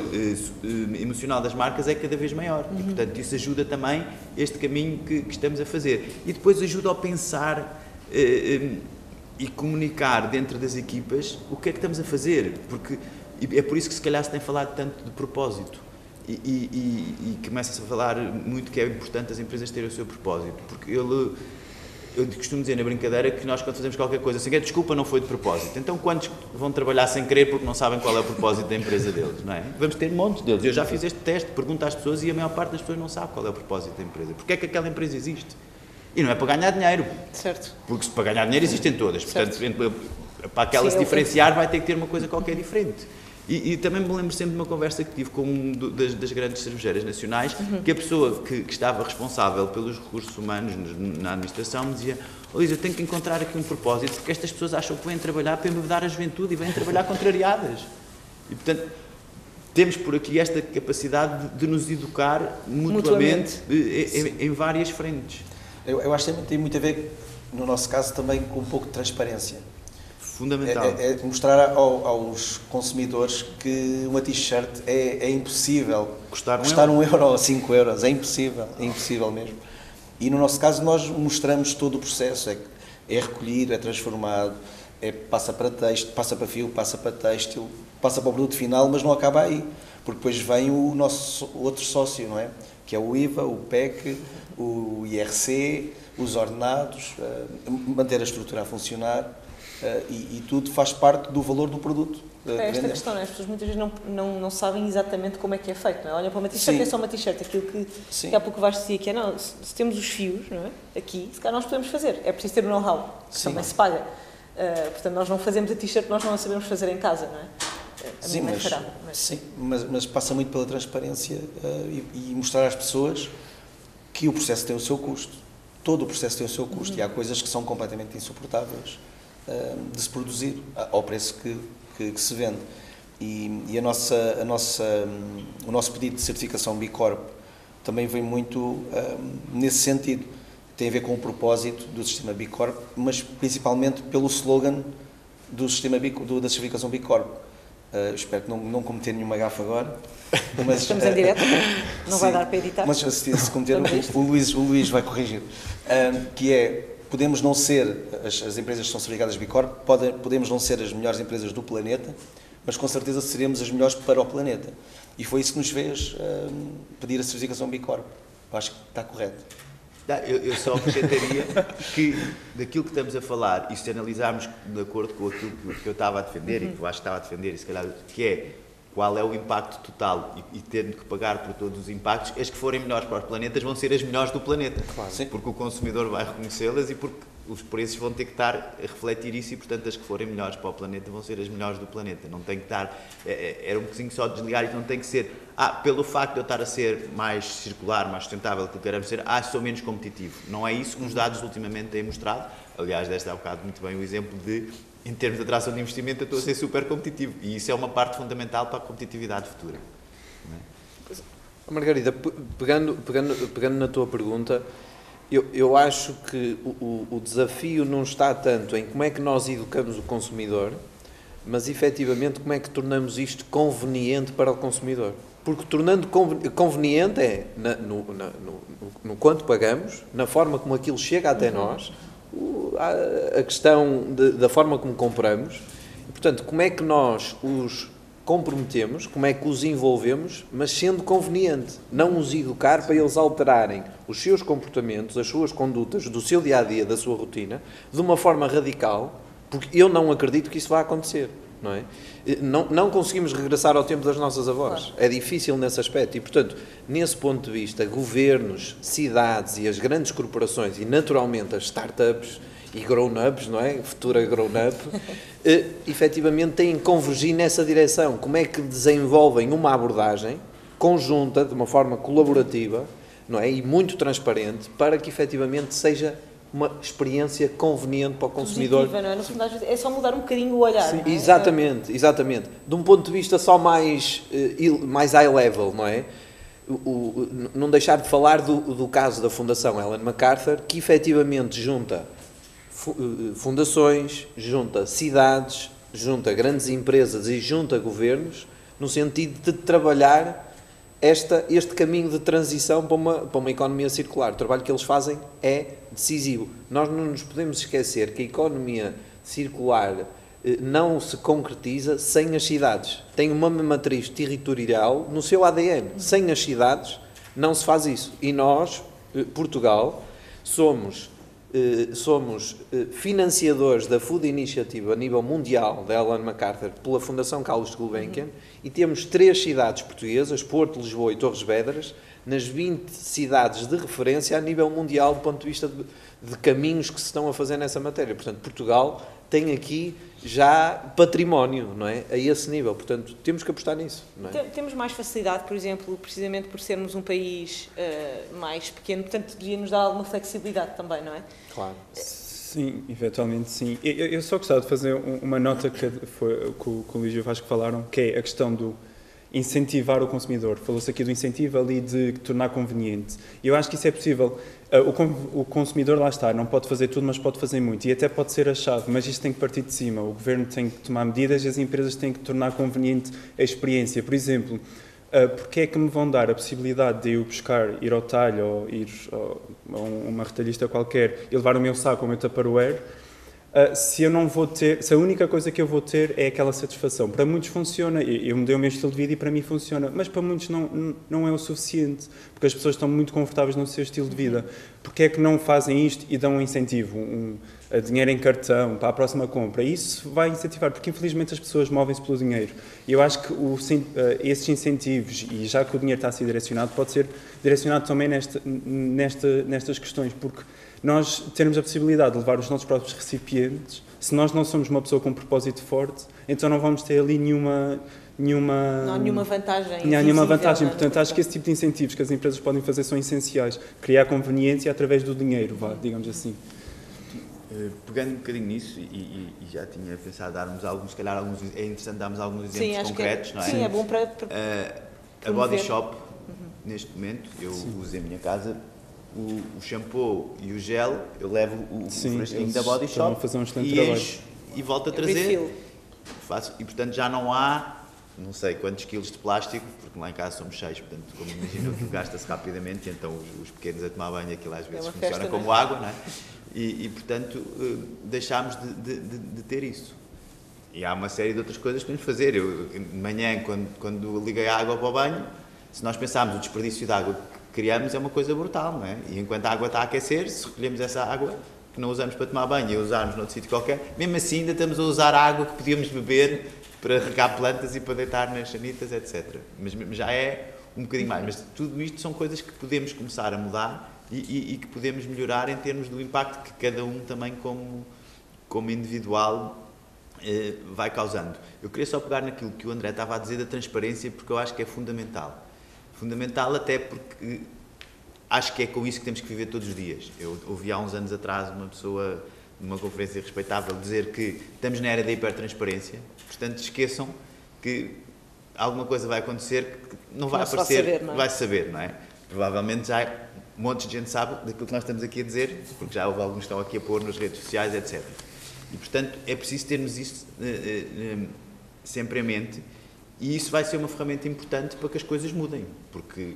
eh, emocional das marcas é cada vez maior. Uhum. E, portanto, isso ajuda também este caminho que, que estamos a fazer. E depois ajuda a pensar eh, eh, e comunicar dentro das equipas o que é que estamos a fazer. Porque é por isso que se calhar se tem falado tanto de propósito. E, e, e, e começa-se a falar muito que é importante as empresas terem o seu propósito, porque ele, eu costumo dizer na brincadeira que nós quando fazemos qualquer coisa assim, desculpa, não foi de propósito, então quantos vão trabalhar sem querer porque não sabem qual é o propósito da empresa deles, não é? Vamos ter montes deles, eu já fiz este teste, pergunto às pessoas e a maior parte das pessoas não sabe qual é o propósito da empresa, porque é que aquela empresa existe, e não é para ganhar dinheiro, certo. Porque se para ganhar dinheiro existem todas, portanto certo. para aquela Sim, se diferenciar vai ter que ter uma coisa qualquer diferente. E, e também me lembro sempre de uma conversa que tive com um das, das grandes cervejeiras nacionais, uhum. que a pessoa que, que estava responsável pelos recursos humanos na administração me dizia: oh, Luís, eu tenho que encontrar aqui um propósito, porque estas pessoas acham que vêm trabalhar para embebedar a juventude e vêm trabalhar contrariadas. E, portanto, temos por aqui esta capacidade de, de nos educar mutuamente, mutuamente. Em, em várias frentes. Eu, eu acho que tem muito a ver, no nosso caso, também com um pouco de transparência. Fundamental. É, é mostrar ao, aos consumidores que uma t-shirt é, é impossível custar um, custar euro. um euro ou cinco euros, é impossível, é impossível mesmo. E no nosso caso nós mostramos todo o processo, é, é recolhido, é transformado, é, passa para texto, passa para fio, passa para têxtil, passa para o produto final, mas não acaba aí, porque depois vem o nosso outro sócio, não é? Que é o I V A, o P E C, o I R C, os ordenados, manter a estrutura a funcionar. Uh, e, e tudo faz parte do valor do produto. Uh, é esta questão, né? As pessoas muitas vezes não, não, não sabem exatamente como é que é feito, não é? Olham para uma t-shirt e é só uma t-shirt, aquilo que, que há pouco vais dizer que é, não, se, se temos os fios, não é? Aqui, se calhar nós podemos fazer, é preciso ter o know-how, que Sim. também se paga. Uh, portanto, nós não fazemos a t-shirt, nós não a sabemos fazer em casa, não é? A sim, mas, fará, mas... Sim, mas, mas passa muito pela transparência uh, e, e mostrar às pessoas que o processo tem o seu custo. Todo o processo tem o seu custo uhum. e há coisas que são completamente insuportáveis de se produzir ao preço que, que, que se vende. E, e a nossa, a nossa, o nosso pedido de certificação B Corp também vem muito um, nesse sentido. Tem a ver com o propósito do sistema B Corp, mas principalmente pelo slogan do sistema B, do, da certificação B Corp. Uh, espero que não, não cometer nenhuma gafa agora. Mas, Estamos em direto, não sim, vai dar para editar. Mas se, se cometer, o, o, Luís, o Luís vai corrigir. Uh, que é... Podemos não ser, as, as empresas que são certificadas B Corp, podem, podemos não ser as melhores empresas do planeta, mas com certeza seremos as melhores para o planeta. E foi isso que nos fez um, pedir a certificação B Corp. Eu acho que está correto. Eu, eu só acrescentaria que, daquilo que estamos a falar, e se analisarmos de acordo com aquilo que eu estava a defender, uhum. e que eu acho que estava a defender, e se calhar, que é qual é o impacto total e, e tendo que pagar por todos os impactos, as que forem melhores para os planetas vão ser as melhores do planeta. Claro. Porque o consumidor vai reconhecê-las e porque os preços vão ter que estar a refletir isso e, portanto, as que forem melhores para o planeta vão ser as melhores do planeta. Não tem que estar, é, era um bocadinho só desligar e não tem que ser, ah, pelo facto de eu estar a ser mais circular, mais sustentável, que queremos ser, ah, sou menos competitivo. Não é isso que os dados ultimamente têm mostrado. Aliás, deste há um bocado muito bem o exemplo de, em termos de atração de investimento, eu estou a ser super competitivo. E isso é uma parte fundamental para a competitividade futura. Não é? Margarida, pegando, pegando, pegando na tua pergunta, eu, eu acho que o, o, o desafio não está tanto em como é que nós educamos o consumidor, mas efetivamente como é que tornamos isto conveniente para o consumidor. Porque tornando conveniente é na, no, na, no, no quanto pagamos, na forma como aquilo chega até uhum. nós, o, a, a questão de, da forma como compramos, e, portanto, como é que nós os comprometemos, como é que os envolvemos, mas sendo conveniente, não os educar para eles alterarem os seus comportamentos, as suas condutas, do seu dia-a-dia, da sua rotina, de uma forma radical, porque eu não acredito que isso vá acontecer, não é? Não, não conseguimos regressar ao tempo das nossas avós, claro. É difícil nesse aspecto e, portanto, nesse ponto de vista, governos, cidades e as grandes corporações e, naturalmente, as startups e grown-ups, não é? Futura grown-up, eh, efetivamente têm que convergir nessa direção. Como é que desenvolvem uma abordagem conjunta, de uma forma colaborativa, não é? E muito transparente, para que efetivamente seja uma experiência conveniente para o consumidor. Positiva, não é? No fundo, às vezes, é só mudar um bocadinho o olhar. Sim, não é? Exatamente, exatamente. De um ponto de vista só mais, uh, mais high level, não é? O, o, não deixar de falar do, do caso da Fundação Ellen MacArthur, que efetivamente junta fundações, junta cidades, junta grandes empresas e junta governos, no sentido de trabalhar esta, este caminho de transição para uma, para uma economia circular. O trabalho que eles fazem é decisivo. Nós não nos podemos esquecer que a economia circular eh, não se concretiza sem as cidades. Tem uma matriz territorial no seu A D N. Sem as cidades não se faz isso. E nós, eh, Portugal, somos... Uh, somos uh, financiadores da Food Initiative a nível mundial da Ellen MacArthur pela Fundação Carlos Gulbenkian uhum. e temos três cidades portuguesas, Porto, Lisboa e Torres Vedras, nas vinte cidades de referência a nível mundial do ponto de vista de, de caminhos que se estão a fazer nessa matéria. Portanto, Portugal tem aqui já património, não é? A esse nível. Portanto, temos que apostar nisso. Não é? Temos mais facilidade, por exemplo, precisamente por sermos um país uh, mais pequeno, portanto, devia-nos dar alguma flexibilidade também, não é? Claro. Sim, eventualmente sim. Eu, eu só gostava de fazer uma nota que, foi, que o Luís e o Vasco falaram, que é a questão do incentivar o consumidor. Falou-se aqui do incentivo ali de tornar conveniente. Eu acho que isso é possível. O consumidor, lá está, não pode fazer tudo, mas pode fazer muito. E até pode ser a chave, mas isto tem que partir de cima. O governo tem que tomar medidas e as empresas têm que tornar conveniente a experiência. Por exemplo, porque é que me vão dar a possibilidade de eu buscar, ir ao talho ou ir a uma retalhista qualquer e levar o meu saco ou o meu Tupperware, Uh, se eu não vou ter, se a única coisa que eu vou ter é aquela satisfação. Para muitos funciona, eu, eu mudei o meu estilo de vida e para mim funciona, mas para muitos não, não é o suficiente, porque as pessoas estão muito confortáveis no seu estilo de vida. Porque é que não fazem isto e dão um incentivo, um, um dinheiro em cartão para a próxima compra? Isso vai incentivar, porque infelizmente as pessoas movem-se pelo dinheiro. E eu acho que o, uh, esses incentivos, e já que o dinheiro está a ser direcionado, pode ser direcionado também nesta, nesta, nestas questões, porque nós termos a possibilidade de levar os nossos próprios recipientes, se nós não somos uma pessoa com um propósito forte, então não vamos ter ali nenhuma... nenhuma não há nenhuma vantagem. Não há nenhuma vantagem. Portanto, acho que esse tipo de incentivos que as empresas podem fazer são essenciais. Criar conveniência através do dinheiro, vá, digamos assim. Pegando um bocadinho nisso, e, e, e já tinha pensado darmos alguns, se calhar alguns, é interessante darmos alguns exemplos sim, concretos, é, não é? Sim, é bom para... para uh, a Body Shop, uhum. neste momento, eu sim. uso em minha casa, O, o shampoo e o gel, eu levo o, Sim, o frasquinho da Body Shop fazer um e encho e volto a trazer. Faço, e portanto já não há, não sei quantos quilos de plástico, porque lá em casa somos cheios, portanto, como imagino, aquilo gasta-se rapidamente, e então os, os pequenos a tomar banho, aquilo às vezes é funciona festa, como não é? água, não é? E, e portanto, deixámos de, de, de, de ter isso. E há uma série de outras coisas que podemos fazer. Eu, de manhã, quando, quando liguei a água para o banho, se nós pensarmos o desperdício de água criamos é uma coisa brutal, não é? E enquanto a água está a aquecer, se recolhemos essa água que não usamos para tomar banho e usarmos noutro sítio qualquer, mesmo assim ainda estamos a usar a água que podíamos beber para regar plantas e para deitar nas sanitas, etcétera. Mas já é um bocadinho mais. Mas tudo isto são coisas que podemos começar a mudar e, e, e que podemos melhorar em termos do impacto que cada um também como, como individual eh, vai causando. Eu queria só pegar naquilo que o André estava a dizer da transparência, porque eu acho que é fundamental. Fundamental até porque acho que é com isso que temos que viver todos os dias. Eu ouvi há uns anos atrás uma pessoa numa conferência respeitável dizer que estamos na era da hipertransparência, portanto esqueçam que alguma coisa vai acontecer que não vai não aparecer, vai saber, não é? vai saber, não é? Provavelmente já um monte de gente sabe daquilo que nós estamos aqui a dizer, porque já houve alguns que estão aqui a pôr nas redes sociais, etcétera. E, portanto, é preciso termos isso uh, uh, uh, sempre em mente, e isso vai ser uma ferramenta importante para que as coisas mudem, porque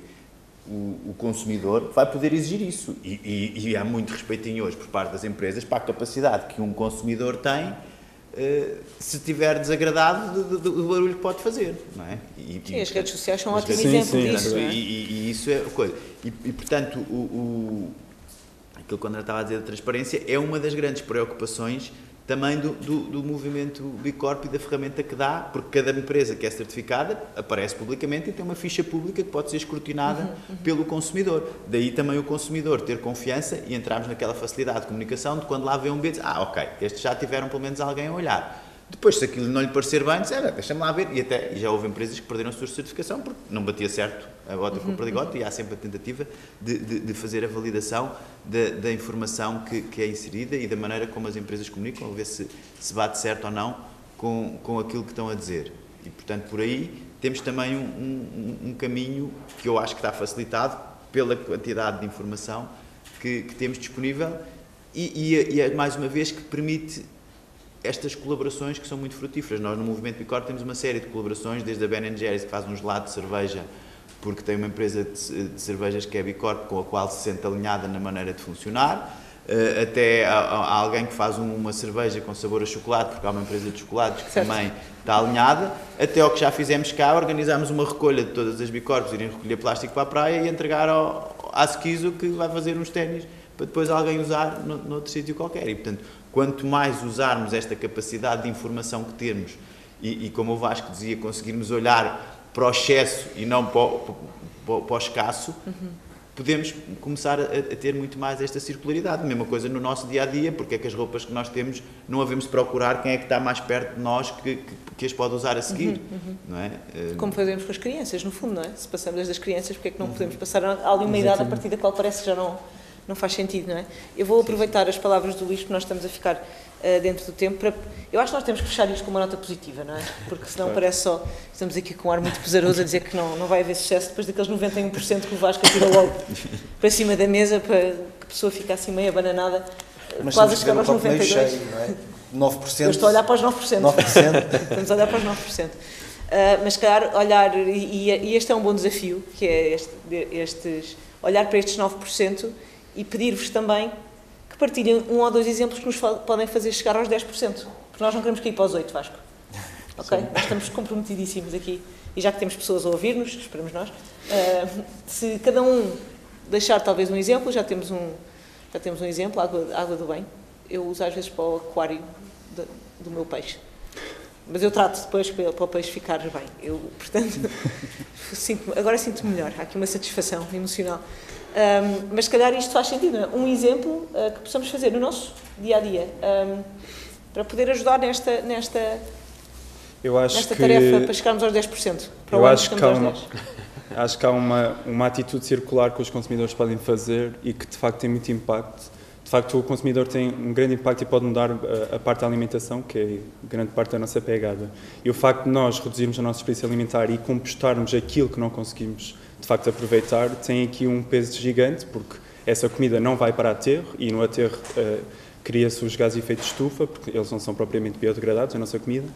o, o consumidor vai poder exigir isso. E, e, e há muito respeitinho hoje por parte das empresas para a capacidade que um consumidor tem, uh, se estiver desagradado do, do, do barulho que pode fazer, não é? E, Sim, e, as redes sociais são um as ótimo redes- exemplo sim, disso, Portanto, não é? e, e- e isso é a coisa. E, e, portanto, o, o, aquilo que o André estava a dizer da transparência é uma das grandes preocupações também do, do, do movimento B Corp e da ferramenta que dá, porque cada empresa que é certificada aparece publicamente e tem uma ficha pública que pode ser escrutinada uhum, uhum. pelo consumidor. Daí também o consumidor ter confiança e entrarmos naquela facilidade de comunicação de quando lá vê um B, diz, ah, ok, estes já tiveram pelo menos alguém a olhar. Depois, se aquilo não lhe parecer bem, diz, ah, deixa-me lá ver. E, até, e já houve empresas que perderam a sua certificação porque não batia certo a gota com o perdigote, e há sempre a tentativa de, de, de fazer a validação da, da informação que, que é inserida e da maneira como as empresas comunicam, a ver se, se bate certo ou não com, com aquilo que estão a dizer. E, portanto, por aí temos também um, um, um caminho que eu acho que está facilitado pela quantidade de informação que, que temos disponível e, e, e é, mais uma vez, que permite estas colaborações que são muito frutíferas. Nós no Movimento B Corp temos uma série de colaborações, desde a Ben and Jerry's, que faz um gelado de cerveja, porque tem uma empresa de, de cervejas que é B Corp, com a qual se sente alinhada na maneira de funcionar, uh, até a, a alguém que faz um, uma cerveja com sabor a chocolate, porque há uma empresa de chocolates que certo. Também está alinhada, até ao que já fizemos cá, organizámos uma recolha de todas as B Corps, irem recolher plástico para a praia e entregar ao, à Skizo, que vai fazer uns ténis para depois alguém usar no, noutro sítio qualquer. E, portanto, quanto mais usarmos esta capacidade de informação que temos e, e como o Vasco dizia, conseguirmos olhar para o excesso e não para o, para, para o escasso, uhum. podemos começar a, a ter muito mais esta circularidade. Mesma coisa no nosso dia-a-dia, porque é que as roupas que nós temos não havemos de procurar quem é que está mais perto de nós que, que, que as pode usar a seguir, uhum, uhum. não é? Como fazemos com as crianças, no fundo, não é? Se passamos desde as crianças, porque é que não podemos passar a alguma idade a partir da qual parece que já não... não faz sentido, não é? Eu vou aproveitar as palavras do Luís, porque nós estamos a ficar uh, dentro do tempo, para... eu acho que nós temos que fechar isto com uma nota positiva, não é? Porque senão parece só, estamos aqui com um ar muito pesaroso a dizer que não, não vai haver sucesso depois daqueles noventa e um por cento que o Vasco tira logo para cima da mesa, para que a pessoa fique assim meio abananada, mas quase a chegar aos noventa e dois por cento. Cheio, não é? nove por cento. Eu estou a olhar para os nove por cento. nove por cento. Estamos a olhar para os nove por cento. Uh, mas, se calhar, olhar, e, e este é um bom desafio, que é este, estes, olhar para estes nove por cento e pedir-vos também que partilhem um ou dois exemplos que nos podem fazer chegar aos dez por cento, porque nós não queremos cair para os oito, Vasco. Ok? Nós estamos comprometidíssimos aqui, e já que temos pessoas a ouvir-nos, esperamos nós, uh, se cada um deixar talvez um exemplo, já temos um, já temos um exemplo, água, água do bem, eu uso às vezes para o aquário de, do meu peixe. Mas eu trato depois para o peixe ficar bem. Eu, portanto, sinto, agora sinto-me melhor. Há aqui uma satisfação emocional. Um, mas, se calhar, isto faz sentido. Não é? Um exemplo uh, que possamos fazer no nosso dia-a-dia um, para poder ajudar nesta, nesta, eu acho nesta que, tarefa para chegarmos aos dez por cento. Para eu acho que, há aos uma, dez por cento. acho que há uma, uma atitude circular que os consumidores podem fazer e que, de facto, tem muito impacto. De facto, o consumidor tem um grande impacto e pode mudar a, a parte da alimentação, que é grande parte da nossa pegada. E o facto de nós reduzirmos a nossa desperdício alimentar e compostarmos aquilo que não conseguimos, de facto, aproveitar, tem aqui um peso gigante, porque essa comida não vai para aterro, e no aterro uh, cria-se os gases de efeito de estufa, porque eles não são propriamente biodegradados, a nossa comida,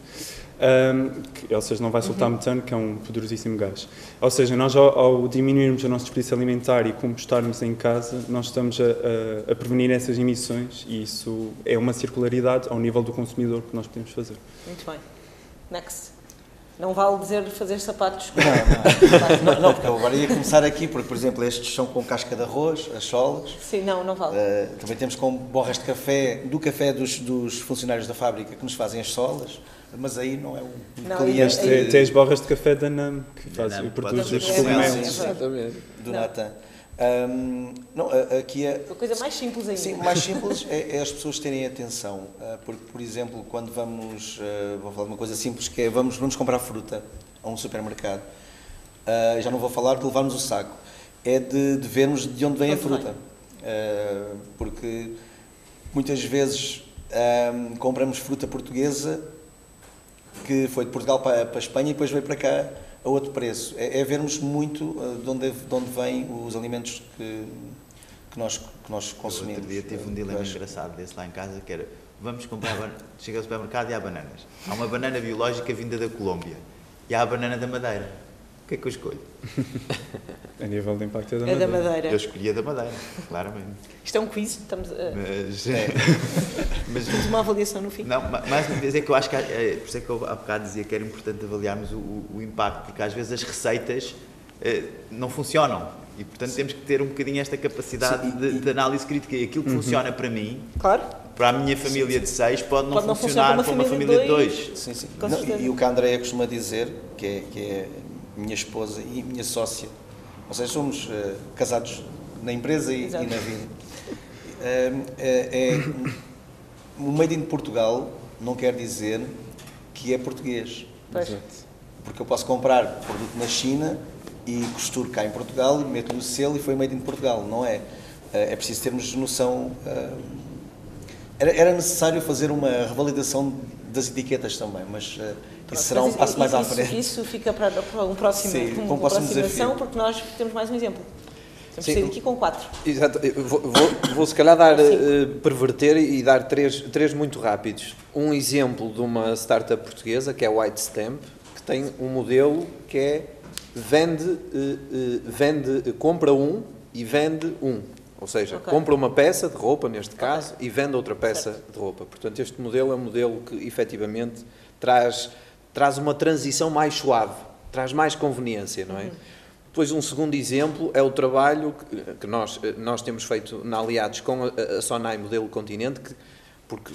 um, que, ou seja, não vai soltar uhum. metano, que é um poderosíssimo gás. Ou seja, nós ao, ao diminuirmos a nossa desperdício alimentar e compostarmos em casa, nós estamos a, a, a prevenir essas emissões, e isso é uma circularidade ao nível do consumidor que nós podemos fazer. Muito bem. Next. Não vale dizer fazer sapatos. Não, não, não, porque eu agora ia começar aqui, porque, por exemplo, estes são com casca de arroz, as solas. Sim, não, não vale. Uh, também temos com borras de café, do café dos, dos funcionários da fábrica que nos fazem as solas, mas aí não é um Não, cliente aí- Tem, tem as borras de café da N A M, que faz, N A M, produz pode os ser cogumelos. sim, sim. Exatamente. do Não. Natan. Um, não, a- aqui é. A coisa mais simples ainda. Sim, o mais simples é, é as pessoas terem atenção, uh, porque, por exemplo, quando vamos, uh, vou falar de uma coisa simples, que é vamos, vamos comprar fruta a um supermercado, uh, já não vou falar de levarmos o saco, é de, de vermos de onde vem a Onde fruta, Uh, porque muitas vezes um, compramos fruta portuguesa que foi de Portugal para, para a Espanha e depois veio para cá a outro preço. É, é vermos muito uh, de onde, de onde vêm os alimentos que, que, nós, que nós consumimos. Outro dia tive um dilema Eu acho- engraçado desse lá em casa, que era, vamos comprar, ban- chega ao supermercado e há bananas. Há uma banana biológica vinda da Colômbia e há a banana da Madeira. O que é que eu escolho? A nível de impacto é da É da Madeira. Madeira. Eu escolhi a da Madeira, claramente. Isto é um quiz, estamos a... Mas, É. mas temos uma avaliação no fim. não, ma- mais uma vez é que eu acho que, há- é, por isso é que eu há bocado dizia que era importante avaliarmos o, o- o impacto, porque às vezes as receitas eh, não funcionam e, portanto, temos que ter um bocadinho esta capacidade Sim, e- de, de análise crítica. E aquilo que funciona para mim, Claro. para a minha família de seis, pode não Pode não funcionar funcionar para uma família de dois. Sim, sim. Com Não, certeza. e, e o que a Andréia costuma dizer, que é, que é minha esposa e minha sócia, ou seja, somos uh, casados na empresa e, e Exato. na vida. Um, é, é, o Made in Portugal não quer dizer que é português, Pois. porque eu posso comprar produto na China e costuro cá em Portugal, meto no selo e foi Made in Portugal, não é? Uh, é preciso termos noção. Uh, era, era necessário fazer uma revalidação das etiquetas também, mas uh, isso será um Mas passo mais à isso, frente. Isso fica para, para um próximo, Sim, uma para um próximo aproximação, desafio. porque nós temos mais um exemplo. Temos Sim. que sair daqui com quatro. Exato. Eu Vou, vou, vou se calhar dar, eh, perverter e dar três, três muito rápidos. Um exemplo de uma startup portuguesa, que é a White Stamp, que tem um modelo que é vende, eh, eh, vende, compra um e vende um. Ou seja, Ok. compra uma peça de roupa, neste caso, e vende outra peça de roupa. Portanto, este modelo é um modelo que, efetivamente, traz, traz uma transição mais suave, traz mais conveniência, não é? Depois, um segundo exemplo é o trabalho que, que nós, nós temos feito na Aliados com a, a Sonai Modelo Continente, que, porque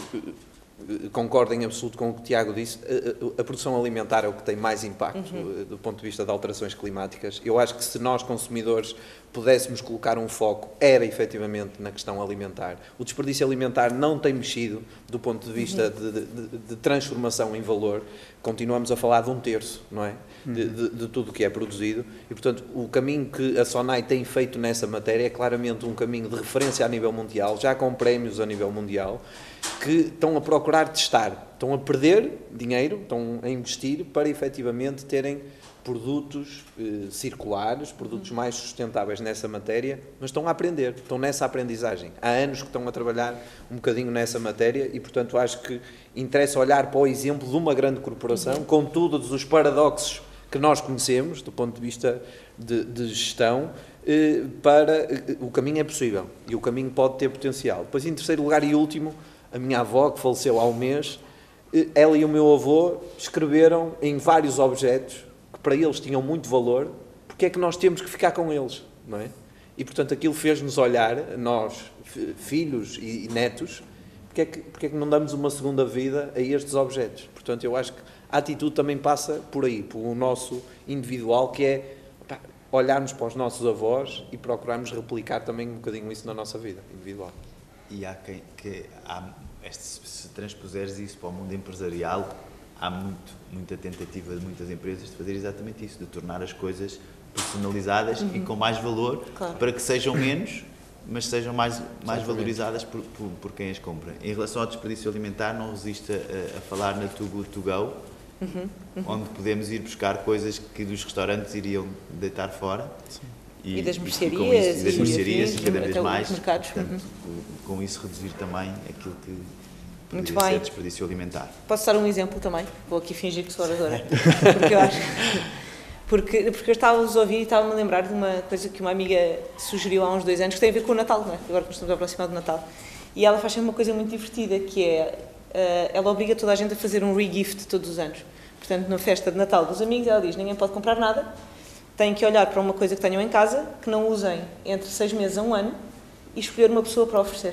eh, concordo em absoluto com o que o Tiago disse, a, a- a produção alimentar é o que tem mais impacto eh, do ponto de vista de alterações climáticas. Eu acho que se nós, consumidores, pudéssemos colocar um foco, era efetivamente na questão alimentar. O desperdício alimentar não tem mexido do ponto de vista de, de- de- de transformação em valor. Continuamos a falar de um terço, não é? De, de- de tudo o que é produzido. E, portanto, o caminho que a Sonai tem feito nessa matéria é claramente um caminho de referência a nível mundial, já com prémios a nível mundial, que estão a procurar testar. Estão a perder dinheiro, estão a investir para efetivamente terem produtos eh, circulares, produtos mais sustentáveis nessa matéria, mas estão a aprender, estão nessa aprendizagem. Há anos que estão a trabalhar um bocadinho nessa matéria e, portanto, acho que interessa olhar para o exemplo de uma grande corporação, com todos os paradoxos que nós conhecemos, do ponto de vista de, de gestão, eh, para... eh, o caminho é possível e o caminho pode ter potencial. Depois, em terceiro lugar e último, a minha avó, que faleceu há um mês, eh, ela e o meu avô escreveram em vários objetos que para eles tinham muito valor, porque é que nós temos que ficar com eles, não é? E, portanto, aquilo fez-nos olhar, nós, fi- filhos e netos, porque é, que, porque é que não damos uma segunda vida a estes objetos? Portanto, eu acho que a atitude também passa por aí, pelo nosso individual, que é pá, olharmos para os nossos avós e procurarmos replicar também um bocadinho isso na nossa vida individual. E há quem que há, este, se transpuseres isso para o mundo empresarial, há muito, muita tentativa de muitas empresas de fazer exatamente isso, de tornar as coisas personalizadas e com mais valor, Claro. para que sejam menos, mas sejam mais, mais Exatamente. valorizadas por, por, por quem as compra. Em relação ao desperdício alimentar, não resisto a, a falar na Too Good To Go, onde podemos ir buscar coisas que dos restaurantes iriam deitar fora. E das com mercearias isso- e das e mercearias, afins, e cada até vez os mais. mercados. Portanto, com isso reduzir também aquilo que Muito poderia bem. ser desperdício alimentar. Posso dar um exemplo também? Vou aqui fingir que sou oradora. Porque eu acho... Porque, porque eu estava-vos a ouvir e estava-me a lembrar de uma coisa que uma amiga sugeriu há uns dois anos, que tem a ver com o Natal, não é? Agora que nos estamos a aproximar do Natal. E ela faz sempre uma coisa muito divertida, que é... Uh, ela obriga toda a gente a fazer um regift todos os anos. portanto, na festa de Natal dos amigos, ela diz, ninguém pode comprar nada, têm que olhar para uma coisa que tenham em casa, que não usem entre seis meses a um ano, e escolher uma pessoa para oferecer.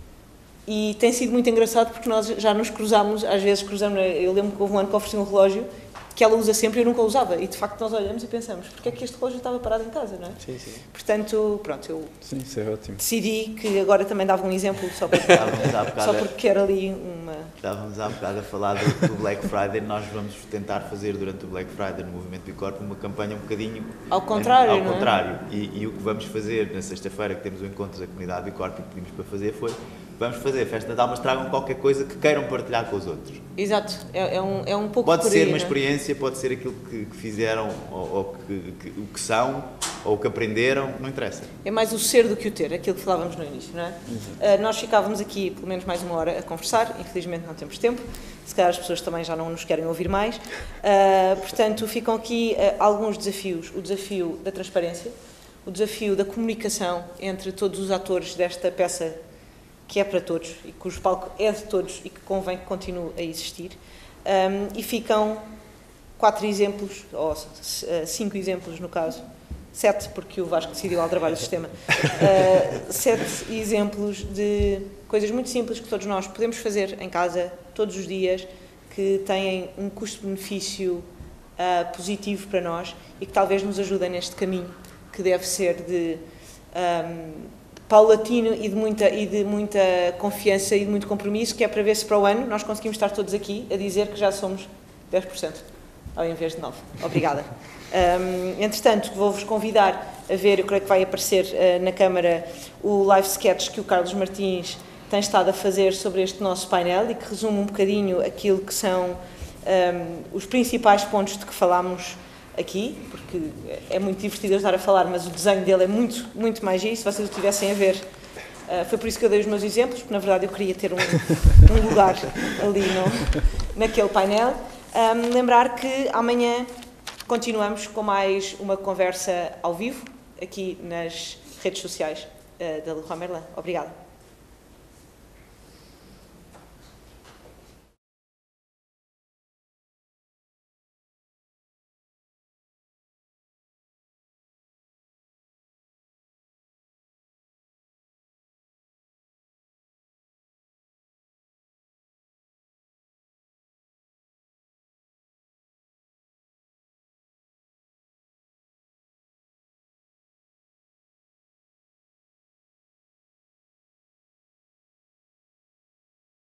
E tem sido muito engraçado porque nós já nos cruzamos, às vezes cruzamos, eu lembro que houve um ano que ofereci um relógio que ela usa sempre e eu nunca usava. E de facto nós olhamos e pensamos, porque é que este relógio estava parado em casa, não é? Sim, sim. Portanto, pronto, eu Sim, isso é ótimo. decidi que agora também dava um exemplo só porque, Estávamos há bocado, só porque quero ali uma... estávamos há bocado a falar do, do Black Friday, nós vamos tentar fazer durante o Black Friday no Movimento Bicorp uma campanha um bocadinho Ao contrário, ao não é? contrário. E, e o que vamos fazer na sexta-feira, que temos o encontro da comunidade Bicorp e que pedimos para fazer foi, vamos fazer a festa de Natal, mas tragam qualquer coisa que queiram partilhar com os outros. Exato, é, é, um, é um pouco Pode por ser aí, uma não é? experiência, pode ser aquilo que, que fizeram, ou, ou que, que, o que são, ou o que aprenderam, não interessa. É mais o ser do que o ter, aquilo que falávamos no início, não é? Uh, nós ficávamos aqui pelo menos mais uma hora a conversar, infelizmente não temos tempo, se calhar as pessoas também já não nos querem ouvir mais. Uh, portanto, ficam aqui uh, alguns desafios. O desafio da transparência, o desafio da comunicação entre todos os atores desta peça que é para todos e cujo palco é de todos e que convém que continue a existir. Um, e ficam quatro exemplos, ou cinco exemplos no caso, sete, porque o Vasco decidiu ao trabalho do sistema, uh, sete exemplos de coisas muito simples que todos nós podemos fazer em casa, todos os dias, que têm um custo-benefício uh, positivo para nós e que talvez nos ajudem neste caminho, que deve ser de um, paulatino e de, muita, e de muita confiança e de muito compromisso, que é para ver se para o ano nós conseguimos estar todos aqui a dizer que já somos dez por cento, ao invés de nove por cento. Obrigada. Um, entretanto, vou-vos convidar a ver, eu creio que vai aparecer uh, na Câmara, o live sketch que o Carlos Martins tem estado a fazer sobre este nosso painel e que resume um bocadinho aquilo que são um, os principais pontos de que falámos aqui, porque é muito divertido eu estar a falar, mas o desenho dele é muito, muito mais isso. Se vocês o tivessem a ver, uh, foi por isso que eu dei os meus exemplos, porque na verdade eu queria ter um, um lugar ali no, naquele painel. Um, lembrar que amanhã continuamos com mais uma conversa ao vivo, aqui nas redes sociais uh, da Leroy Merlin. Obrigada.